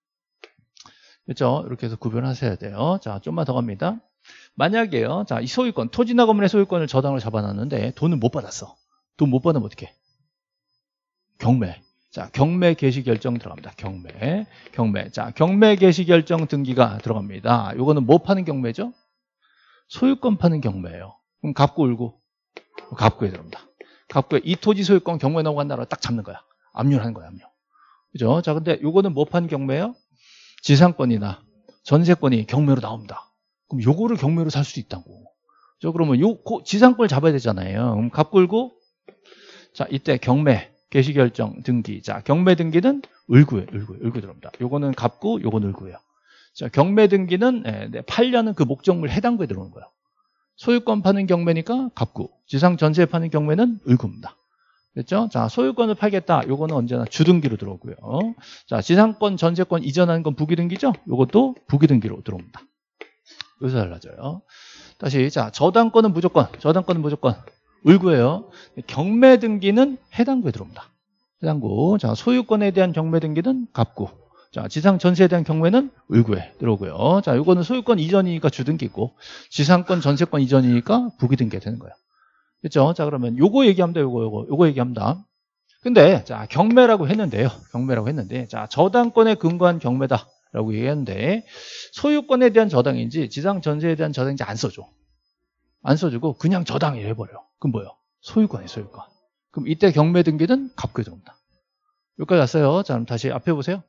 그렇죠? 이렇게 해서 구별하셔야 돼요. 자, 좀만 더 갑니다. 만약에요. 자, 이 소유권, 토지나 건물의 소유권을 저당으로 잡아놨는데 돈을 못 받았어. 돈 못 받으면 어떡해? 경매. 자, 경매 개시 결정 들어갑니다. 경매. 경매. 자, 경매 개시 결정 등기가 들어갑니다. 요거는 뭐 파는 경매죠? 소유권 파는 경매예요. 그럼 갑구 울고 갑구에 들어갑니다. 갑구에 이 토지 소유권 경매 넘어간다고 딱 잡는 거야. 압류하는 거야, 압류. 그죠? 자, 근데 요거는 뭐 파는 경매예요? 지상권이나 전세권이 경매로 나옵니다. 그럼 요거를 경매로 살 수도 있다고. 저 그러면 요 지상권을 잡아야 되잖아요. 그럼 갑구 울고 자, 이때 경매 개시 결정 등기. 자, 경매 등기는 을구에, 을구에, 을구 들어옵니다. 요거는 갑구, 요건 을구예요. 자, 경매 등기는 네, 팔려는 그 목적물 해당구에 들어오는 거예요. 소유권 파는 경매니까 갑구, 지상 전세 파는 경매는 을구입니다. 됐죠? 자, 소유권을 팔겠다. 요거는 언제나 주등기로 들어오고요. 자, 지상권, 전세권 이전하는 건 부기등기죠? 요것도 부기등기로 들어옵니다. 여기서 달라져요. 다시, 자, 저당권은 무조건, 저당권은 무조건 을구예요. 경매 등기는 해당구에 들어옵니다. 해당구. 자, 소유권에 대한 경매 등기는 갑구. 자, 지상 전세에 대한 경매는 을구에 들어오고요. 자, 요거는 소유권 이전이니까 주등기고, 지상권 전세권 이전이니까 부기등기가 되는 거예요. 그렇죠? 자, 그러면 요거 얘기합니다. 요거 요거 요거 얘기합니다. 근데 자, 경매라고 했는데요. 경매라고 했는데 자, 저당권에 근거한 경매다라고 얘기했는데 소유권에 대한 저당인지 지상 전세에 대한 저당인지 안 써줘. 안 써주고 그냥 저당이래 해버려. 그럼 뭐예요? 소유권이에요, 소유권. 그럼 이때 경매 등기는 갑구에 들어옵니다. 여기까지 왔어요. 자, 그럼 다시 앞에 보세요.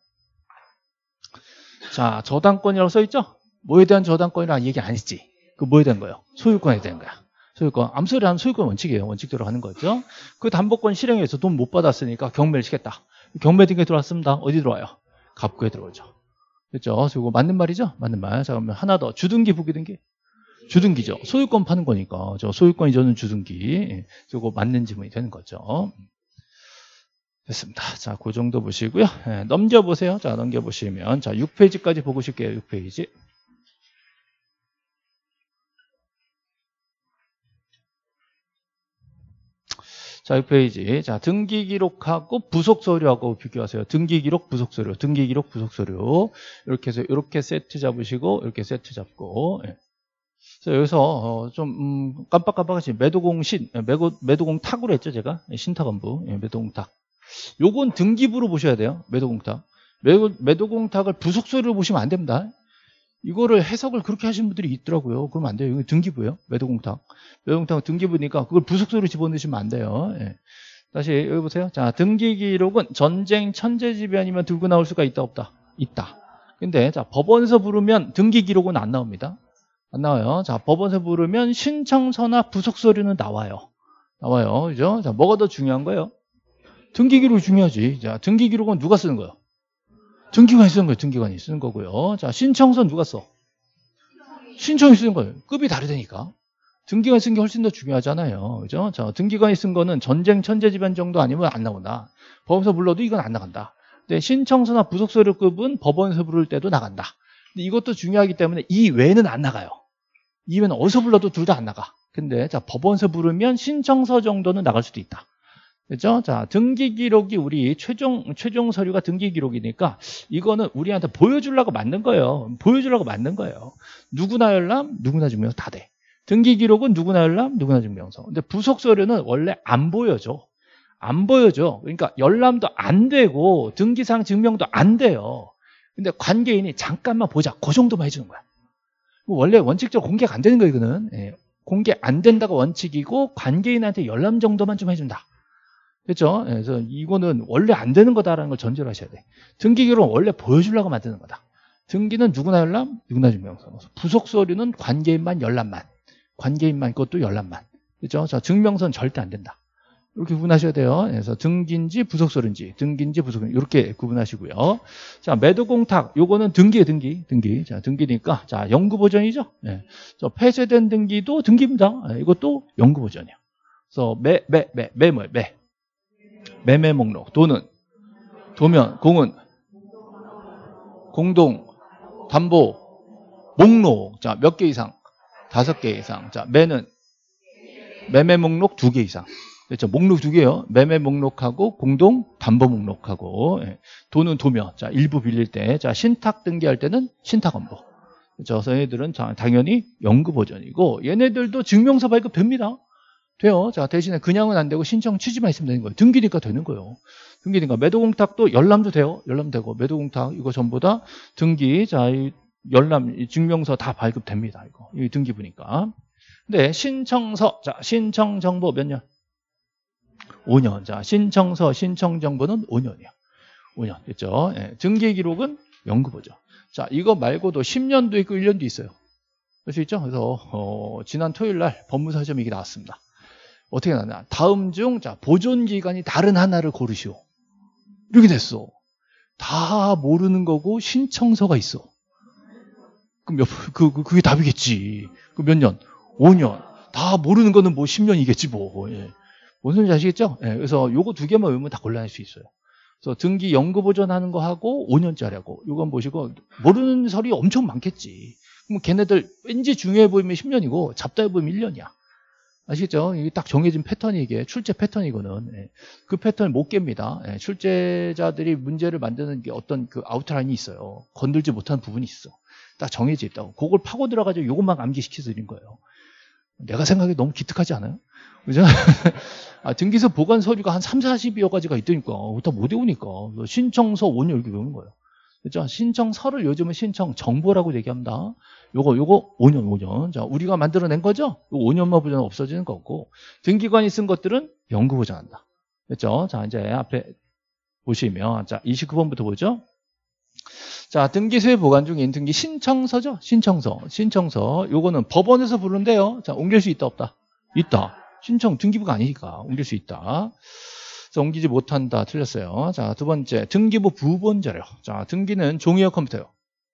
자, 저당권이라고 써있죠? 뭐에 대한 저당권이라는 얘기 안 했지. 그 뭐에 대한 거예요? 소유권에 대한 거야. 소유권, 암소리 하면 소유권 원칙이에요. 원칙대로 하는 거죠. 그 담보권 실행해서 돈 못 받았으니까 경매를 시켰다. 경매 등기에 들어왔습니다. 어디 들어와요? 갑구에 들어오죠. 그렇죠? 그래서 이거 맞는 말이죠? 맞는 말. 자, 그러면 하나 더. 주등기, 부기등기? 주등기죠. 소유권 파는 거니까. 저 소유권 이전은 주등기. 이거 맞는 지문이 되는 거죠. 됐습니다. 자, 그 정도 보시고요. 네, 넘겨보세요. 자, 넘겨보시면. 자, 육 페이지까지 보고 싶게요. 육 페이지. 자, 육 페이지. 자, 등기 기록하고 부속 서류하고 비교하세요. 등기 기록, 부속 서류. 등기 기록, 부속 서류. 이렇게 해서 이렇게 세트 잡으시고 이렇게 세트 잡고. 예. 그래서 여기서 어, 좀 음, 깜빡깜빡하지 매도공 신, 매도, 매도공 탁으로 했죠, 제가. 신탁원부. 예, 매도공 탁. 요건 등기부로 보셔야 돼요. 매도공 탁. 매도, 매도공 탁을 부속 서류로 보시면 안 됩니다. 이거를 해석을 그렇게 하시는 분들이 있더라고요. 그러면 안 돼요. 이거 등기부예요. 매도공탁. 매도공탁은 등기부니까 그걸 부속서로 집어넣으시면 안 돼요. 예. 다시 여기 보세요. 자, 등기기록은 전쟁 천재지변이면 들고 나올 수가 있다 없다? 있다. 근데 자, 법원에서 부르면 등기기록은 안 나옵니다. 안 나와요. 자, 법원에서 부르면 신청서나 부속서류는 나와요. 나와요. 그죠? 자, 뭐가 더 중요한 거예요? 등기기록이 중요하지. 자, 등기기록은 누가 쓰는 거예요? 등기관이 쓰는 거예요. 등기관이 쓰는 거고요. 자, 신청서는 누가 써? 신청이 쓰는 거예요. 급이 다르다니까. 등기관이 쓴 게 훨씬 더 중요하잖아요. 그죠? 자, 등기관이 쓴 거는 전쟁 천재지변 정도 아니면 안 나온다. 법원에서 불러도 이건 안 나간다. 근데 신청서나 부속서류급은 법원에서 부를 때도 나간다. 근데 이것도 중요하기 때문에 이 외에는 안 나가요. 이 외에는 어디서 불러도 둘 다 안 나가. 근데 자, 법원에서 부르면 신청서 정도는 나갈 수도 있다. 그렇죠? 자, 등기 기록이 우리 최종 최종 서류가 등기 기록이니까 이거는 우리한테 보여주려고 만든 거예요. 보여주려고 만든 거예요. 누구나 열람, 누구나 증명서 다 돼. 등기 기록은 누구나 열람, 누구나 증명서. 근데 부속 서류는 원래 안 보여줘. 안 보여줘. 그러니까 열람도 안 되고 등기상 증명도 안 돼요. 근데 관계인이 잠깐만 보자. 그 정도만 해주는 거야. 원래 원칙적으로 공개가 안 되는 거예요, 이거는. 예. 공개 안 된다가 원칙이고 관계인한테 열람 정도만 좀 해준다. 그렇죠? 그래서 이거는 원래 안 되는 거다라는 걸 전제로 하셔야 돼. 등기기록은 원래 보여주려고 만드는 거다. 등기는 누구나 열람, 누구나 증명서. 부속 서류는 관계인만 열람만. 관계인만 그것도 열람만. 그렇죠? 자, 증명서는 절대 안 된다. 이렇게 구분하셔야 돼요. 그래서 등기인지 부속 서류인지, 등기인지 부속 서류 이렇게 구분하시고요. 자, 매도공탁 요거는 등기에 등기, 등기. 자, 등기니까 자, 영구 보전이죠. 예. 저 폐쇄된 등기도 등기입니다. 예, 이것도 영구 보전이에요. 그래서 매, 매, 매, 매 뭐예요? 매. 매매 목록, 도는, 도면, 공은, 공동, 담보, 목록. 자, 몇 개 이상? 다섯 개 이상. 자, 매는 매매 목록 두 개 이상. 그렇죠. 목록 두 개요. 매매 목록하고 공동 담보 목록하고. 예. 도는 도면. 자, 일부 빌릴 때. 자, 신탁 등기할 때는 신탁 업무. 그래서 얘네들은 당연히 연구 버전이고, 얘네들도 증명서 발급 됩니다. 돼요. 자, 대신에 그냥은 안 되고 신청 취지만 있으면 되는 거예요. 등기니까 되는 거예요. 등기니까 매도공탁도 열람도 돼요. 열람 되고, 매도공탁 이거 전부 다 등기. 자, 이 열람 이 증명서 다 발급됩니다. 이거 이 등기부니까. 근데 신청서. 자, 신청 정보 몇 년? 오 년. 자, 신청서 신청 정보는 오 년이야. 오 년. 됐죠? 예. 등기 기록은 연구보죠. 자, 이거 말고도 십 년도 있고 일 년도 있어요. 그럴 수 있죠? 그래서 어, 지난 토요일 날 법무사 시험이 나왔습니다. 어떻게 나왔냐? 다음 중 자, 보존 기간이 다른 하나를 고르시오. 이렇게 됐어. 다 모르는 거고 신청서가 있어. 그럼 몇, 그, 그, 그게 답이겠지. 그 몇 년? 오 년. 다 모르는 거는 뭐 십 년이겠지 뭐. 예. 뭔 소리인지 아시겠죠? 예. 그래서 요거 두 개만 외우면 다 곤란할 수 있어요. 그래서 등기 연구 보존하는 거 하고 오 년짜리 하고 요건 보시고 모르는 설이 엄청 많겠지. 그럼 걔네들 왠지 중요해 보이면 십 년이고 잡다해 보이면 일 년이야. 아시겠죠? 이게 딱 정해진 패턴이 이게 출제 패턴이거든. 예. 그 패턴을 못 깹니다. 예. 출제자들이 문제를 만드는 게 어떤 그 아웃라인이 있어요. 건들지 못한 부분이 있어. 딱 정해져 있다고. 그걸 파고 들어가지고 요것만 암기시켜서 드린 거예요. 내가 생각해 너무 기특하지 않아요? 그죠? 아, 등기소 보관 서류가 한 삼, 사십여 가지가 있다니까. 다 못 외우니까. 신청서 오 년 이렇게 외우는 거예요. 그죠? 신청서를 요즘은 신청 정보라고 얘기합니다. 요거, 요거 오 년, 오 년. 자, 우리가 만들어낸 거죠? 요거 오 년만 보존 없어지는 거고. 등기관이 쓴 것들은 연구 보존한다. 그죠? 자, 이제 앞에 보시면, 자, 이십구 번부터 보죠? 자, 등기소에 보관 중인 등기 신청서죠? 신청서. 신청서. 요거는 법원에서 부른대요. 자, 옮길 수 있다, 없다? 있다. 신청, 등기부가 아니니까 옮길 수 있다. 자, 옮기지 못한다. 틀렸어요. 자, 두 번째. 등기부 부본 자료. 자, 등기는 종이와 컴퓨터요.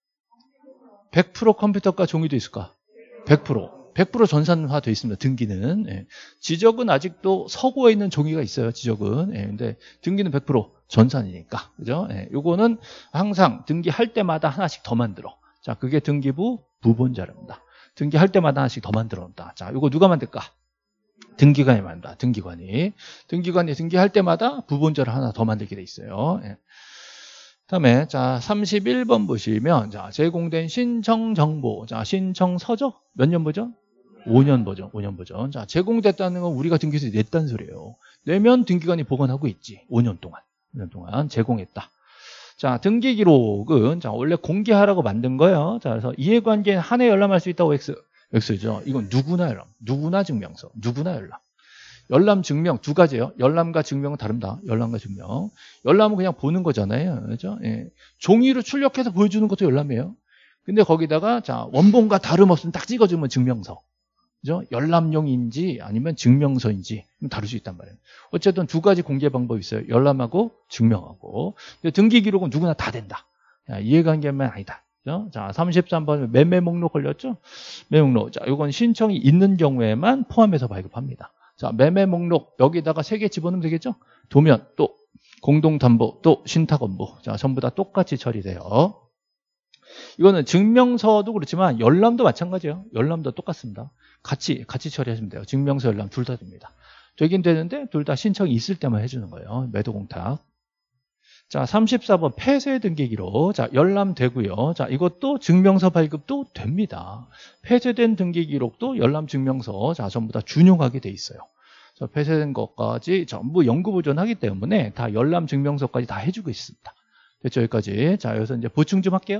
백 퍼센트 컴퓨터과 종이도 있을까? 백 퍼센트. 백 퍼센트 전산화 되어 있습니다. 등기는. 예. 지적은 아직도 서고에 있는 종이가 있어요. 지적은. 예. 근데 등기는 백 퍼센트 전산이니까. 그죠? 예. 요거는 항상 등기할 때마다 하나씩 더 만들어. 자, 그게 등기부 부본 자료입니다. 등기할 때마다 하나씩 더 만들어 놓는다. 자, 요거 누가 만들까? 등기관이 만든다. 등기관이. 등기관이 등기할 때마다 부본자를 하나 더 만들게 돼 있어요. 예. 다음에 자, 삼십일 번 보시면 자, 제공된 신청 정보. 자, 신청서죠? 몇 년 버전? 오 년 버전. 오 년 버전. 자, 제공됐다는 건 우리가 등기소에 냈다는 소리예요. 내면 등기관이 보관하고 있지. 오 년 동안. 오 년 동안 제공했다. 자, 등기 기록은 자, 원래 공개하라고 만든 거예요. 자, 그래서 이해관계는 한 해 열람할 수 있다고 X. X죠. 이건 누구나 열람. 누구나 증명서. 누구나 열람. 열람 증명 두 가지예요. 열람과 증명은 다릅니다. 열람과 증명. 열람은 그냥 보는 거잖아요. 그죠? 예. 종이로 출력해서 보여주는 것도 열람이에요. 근데 거기다가 자, 원본과 다름없으면 딱 찍어주면 증명서. 그죠? 열람용인지 아니면 증명서인지 다를 수 있단 말이에요. 어쨌든 두 가지 공개 방법이 있어요. 열람하고 증명하고. 근데 등기 기록은 누구나 다 된다. 야, 이해관계만 아니다. 자, 삼십삼 번 매매 목록 걸렸죠? 매매 목록. 자, 이건 신청이 있는 경우에만 포함해서 발급합니다. 자, 매매 목록 여기다가 세 개 집어넣으면 되겠죠? 도면, 또 공동담보, 또 신탁업무. 자, 전부 다 똑같이 처리돼요. 이거는 증명서도 그렇지만 열람도 마찬가지예요. 열람도 똑같습니다. 같이 같이 처리하시면 돼요. 증명서, 열람 둘 다 됩니다. 되긴 되는데 둘 다 신청이 있을 때만 해주는 거예요. 매도공탁. 자, 삼십사 번 폐쇄 등기기록. 자, 열람되고요. 자, 이것도 증명서 발급도 됩니다. 폐쇄된 등기기록도 열람 증명서. 자, 전부 다 준용하게 돼 있어요. 자, 폐쇄된 것까지 전부 연구 보존하기 때문에 다 열람 증명서까지 다 해주고 있습니다. 됐죠? 여기까지. 자, 여기서 이제 보충 좀 할게요.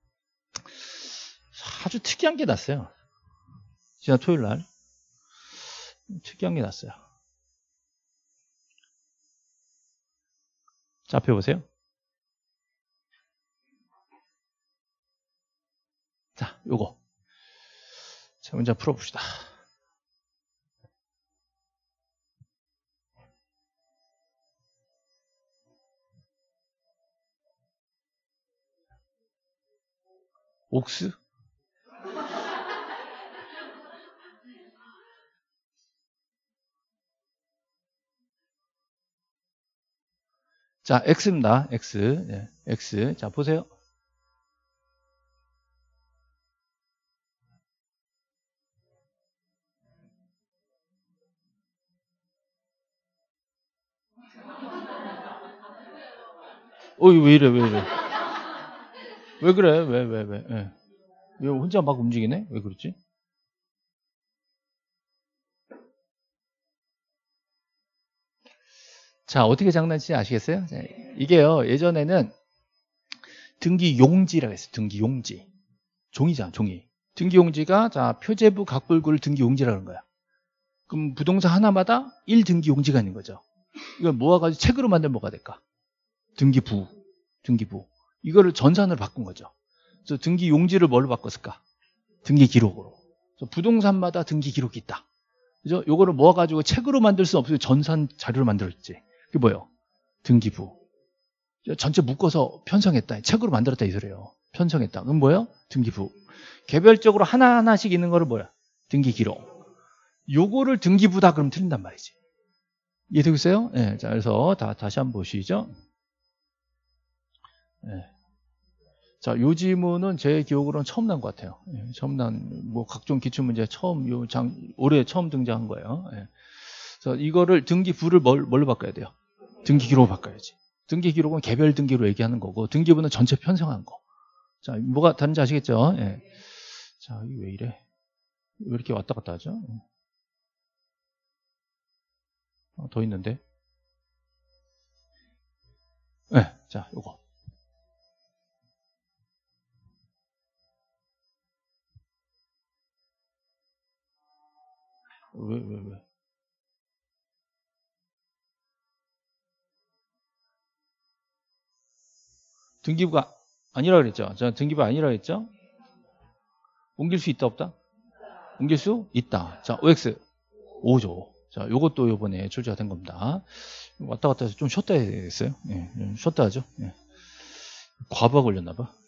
아주 특이한 게 났어요. 지난 토요일 날. 특이한 게 났어요. 자, 앞에 보세요. 자, 요거. 자, 문제 풀어봅시다. 옥스? 자, X입니다. X. 네, X. 자, 보세요. 어이, 왜 이래, 왜 이래. 왜 그래, 왜, 왜, 왜. 예. 왜 혼자 막 움직이네? 왜 그렇지? 자, 어떻게 장난치지 아시겠어요? 자, 이게요, 예전에는 등기 용지라고 했어요. 등기 용지. 종이잖아, 종이. 등기 용지가, 자, 표제부 각불구를 등기 용지라는 거야. 그럼 부동산 하나마다 일 등기 용지가 있는 거죠. 이걸 모아가지고 책으로 만들면 뭐가 될까? 등기부. 등기부. 이거를 전산으로 바꾼 거죠. 그래서 등기 용지를 뭘로 바꿨을까? 등기 기록으로. 그래서 부동산마다 등기 기록이 있다. 그죠? 요거를 모아가지고 책으로 만들 수는 없어요. 전산 자료로 만들었지. 그게 뭐예요? 등기부. 전체 묶어서 편성했다. 책으로 만들었다 이 소리예요. 편성했다. 그럼 뭐예요? 등기부. 개별적으로 하나하나씩 있는 거를 뭐야? 등기 기록. 요거를 등기부다 그러면 틀린단 말이지. 이해되고 있어요? 네, 자, 그래서 다, 다시 한번 보시죠. 네. 자, 요 지문은 제 기억으로는 처음 난 것 같아요. 네, 처음 난, 뭐, 각종 기출문제 처음, 요 장, 올해 처음 등장한 거예요. 네. 그래서 이거를 등기부를 뭘, 뭘로 바꿔야 돼요? 등기 기록으로 바꿔야지. 등기 기록은 개별 등기로 얘기하는 거고, 등기부는 전체 편성한 거. 자, 뭐가 다른지 아시겠죠? 네. 자, 이게 왜 이래? 왜 이렇게 왔다 갔다 하죠? 어, 더 있는데. 네, 자, 요거. 왜, 왜, 왜? 등기부가 아니라 그랬죠? 자, 등기부 아니라 그랬죠? 옮길 수 있다, 없다? 옮길 수 있다. 자, 오엑스 오죠. 자, 요것도 요번에 출제가 된 겁니다. 왔다 갔다 해서 좀 쉬었다 해야겠어요. 예, 좀 쉬었다 하죠. 예. 과부하 걸렸나 봐.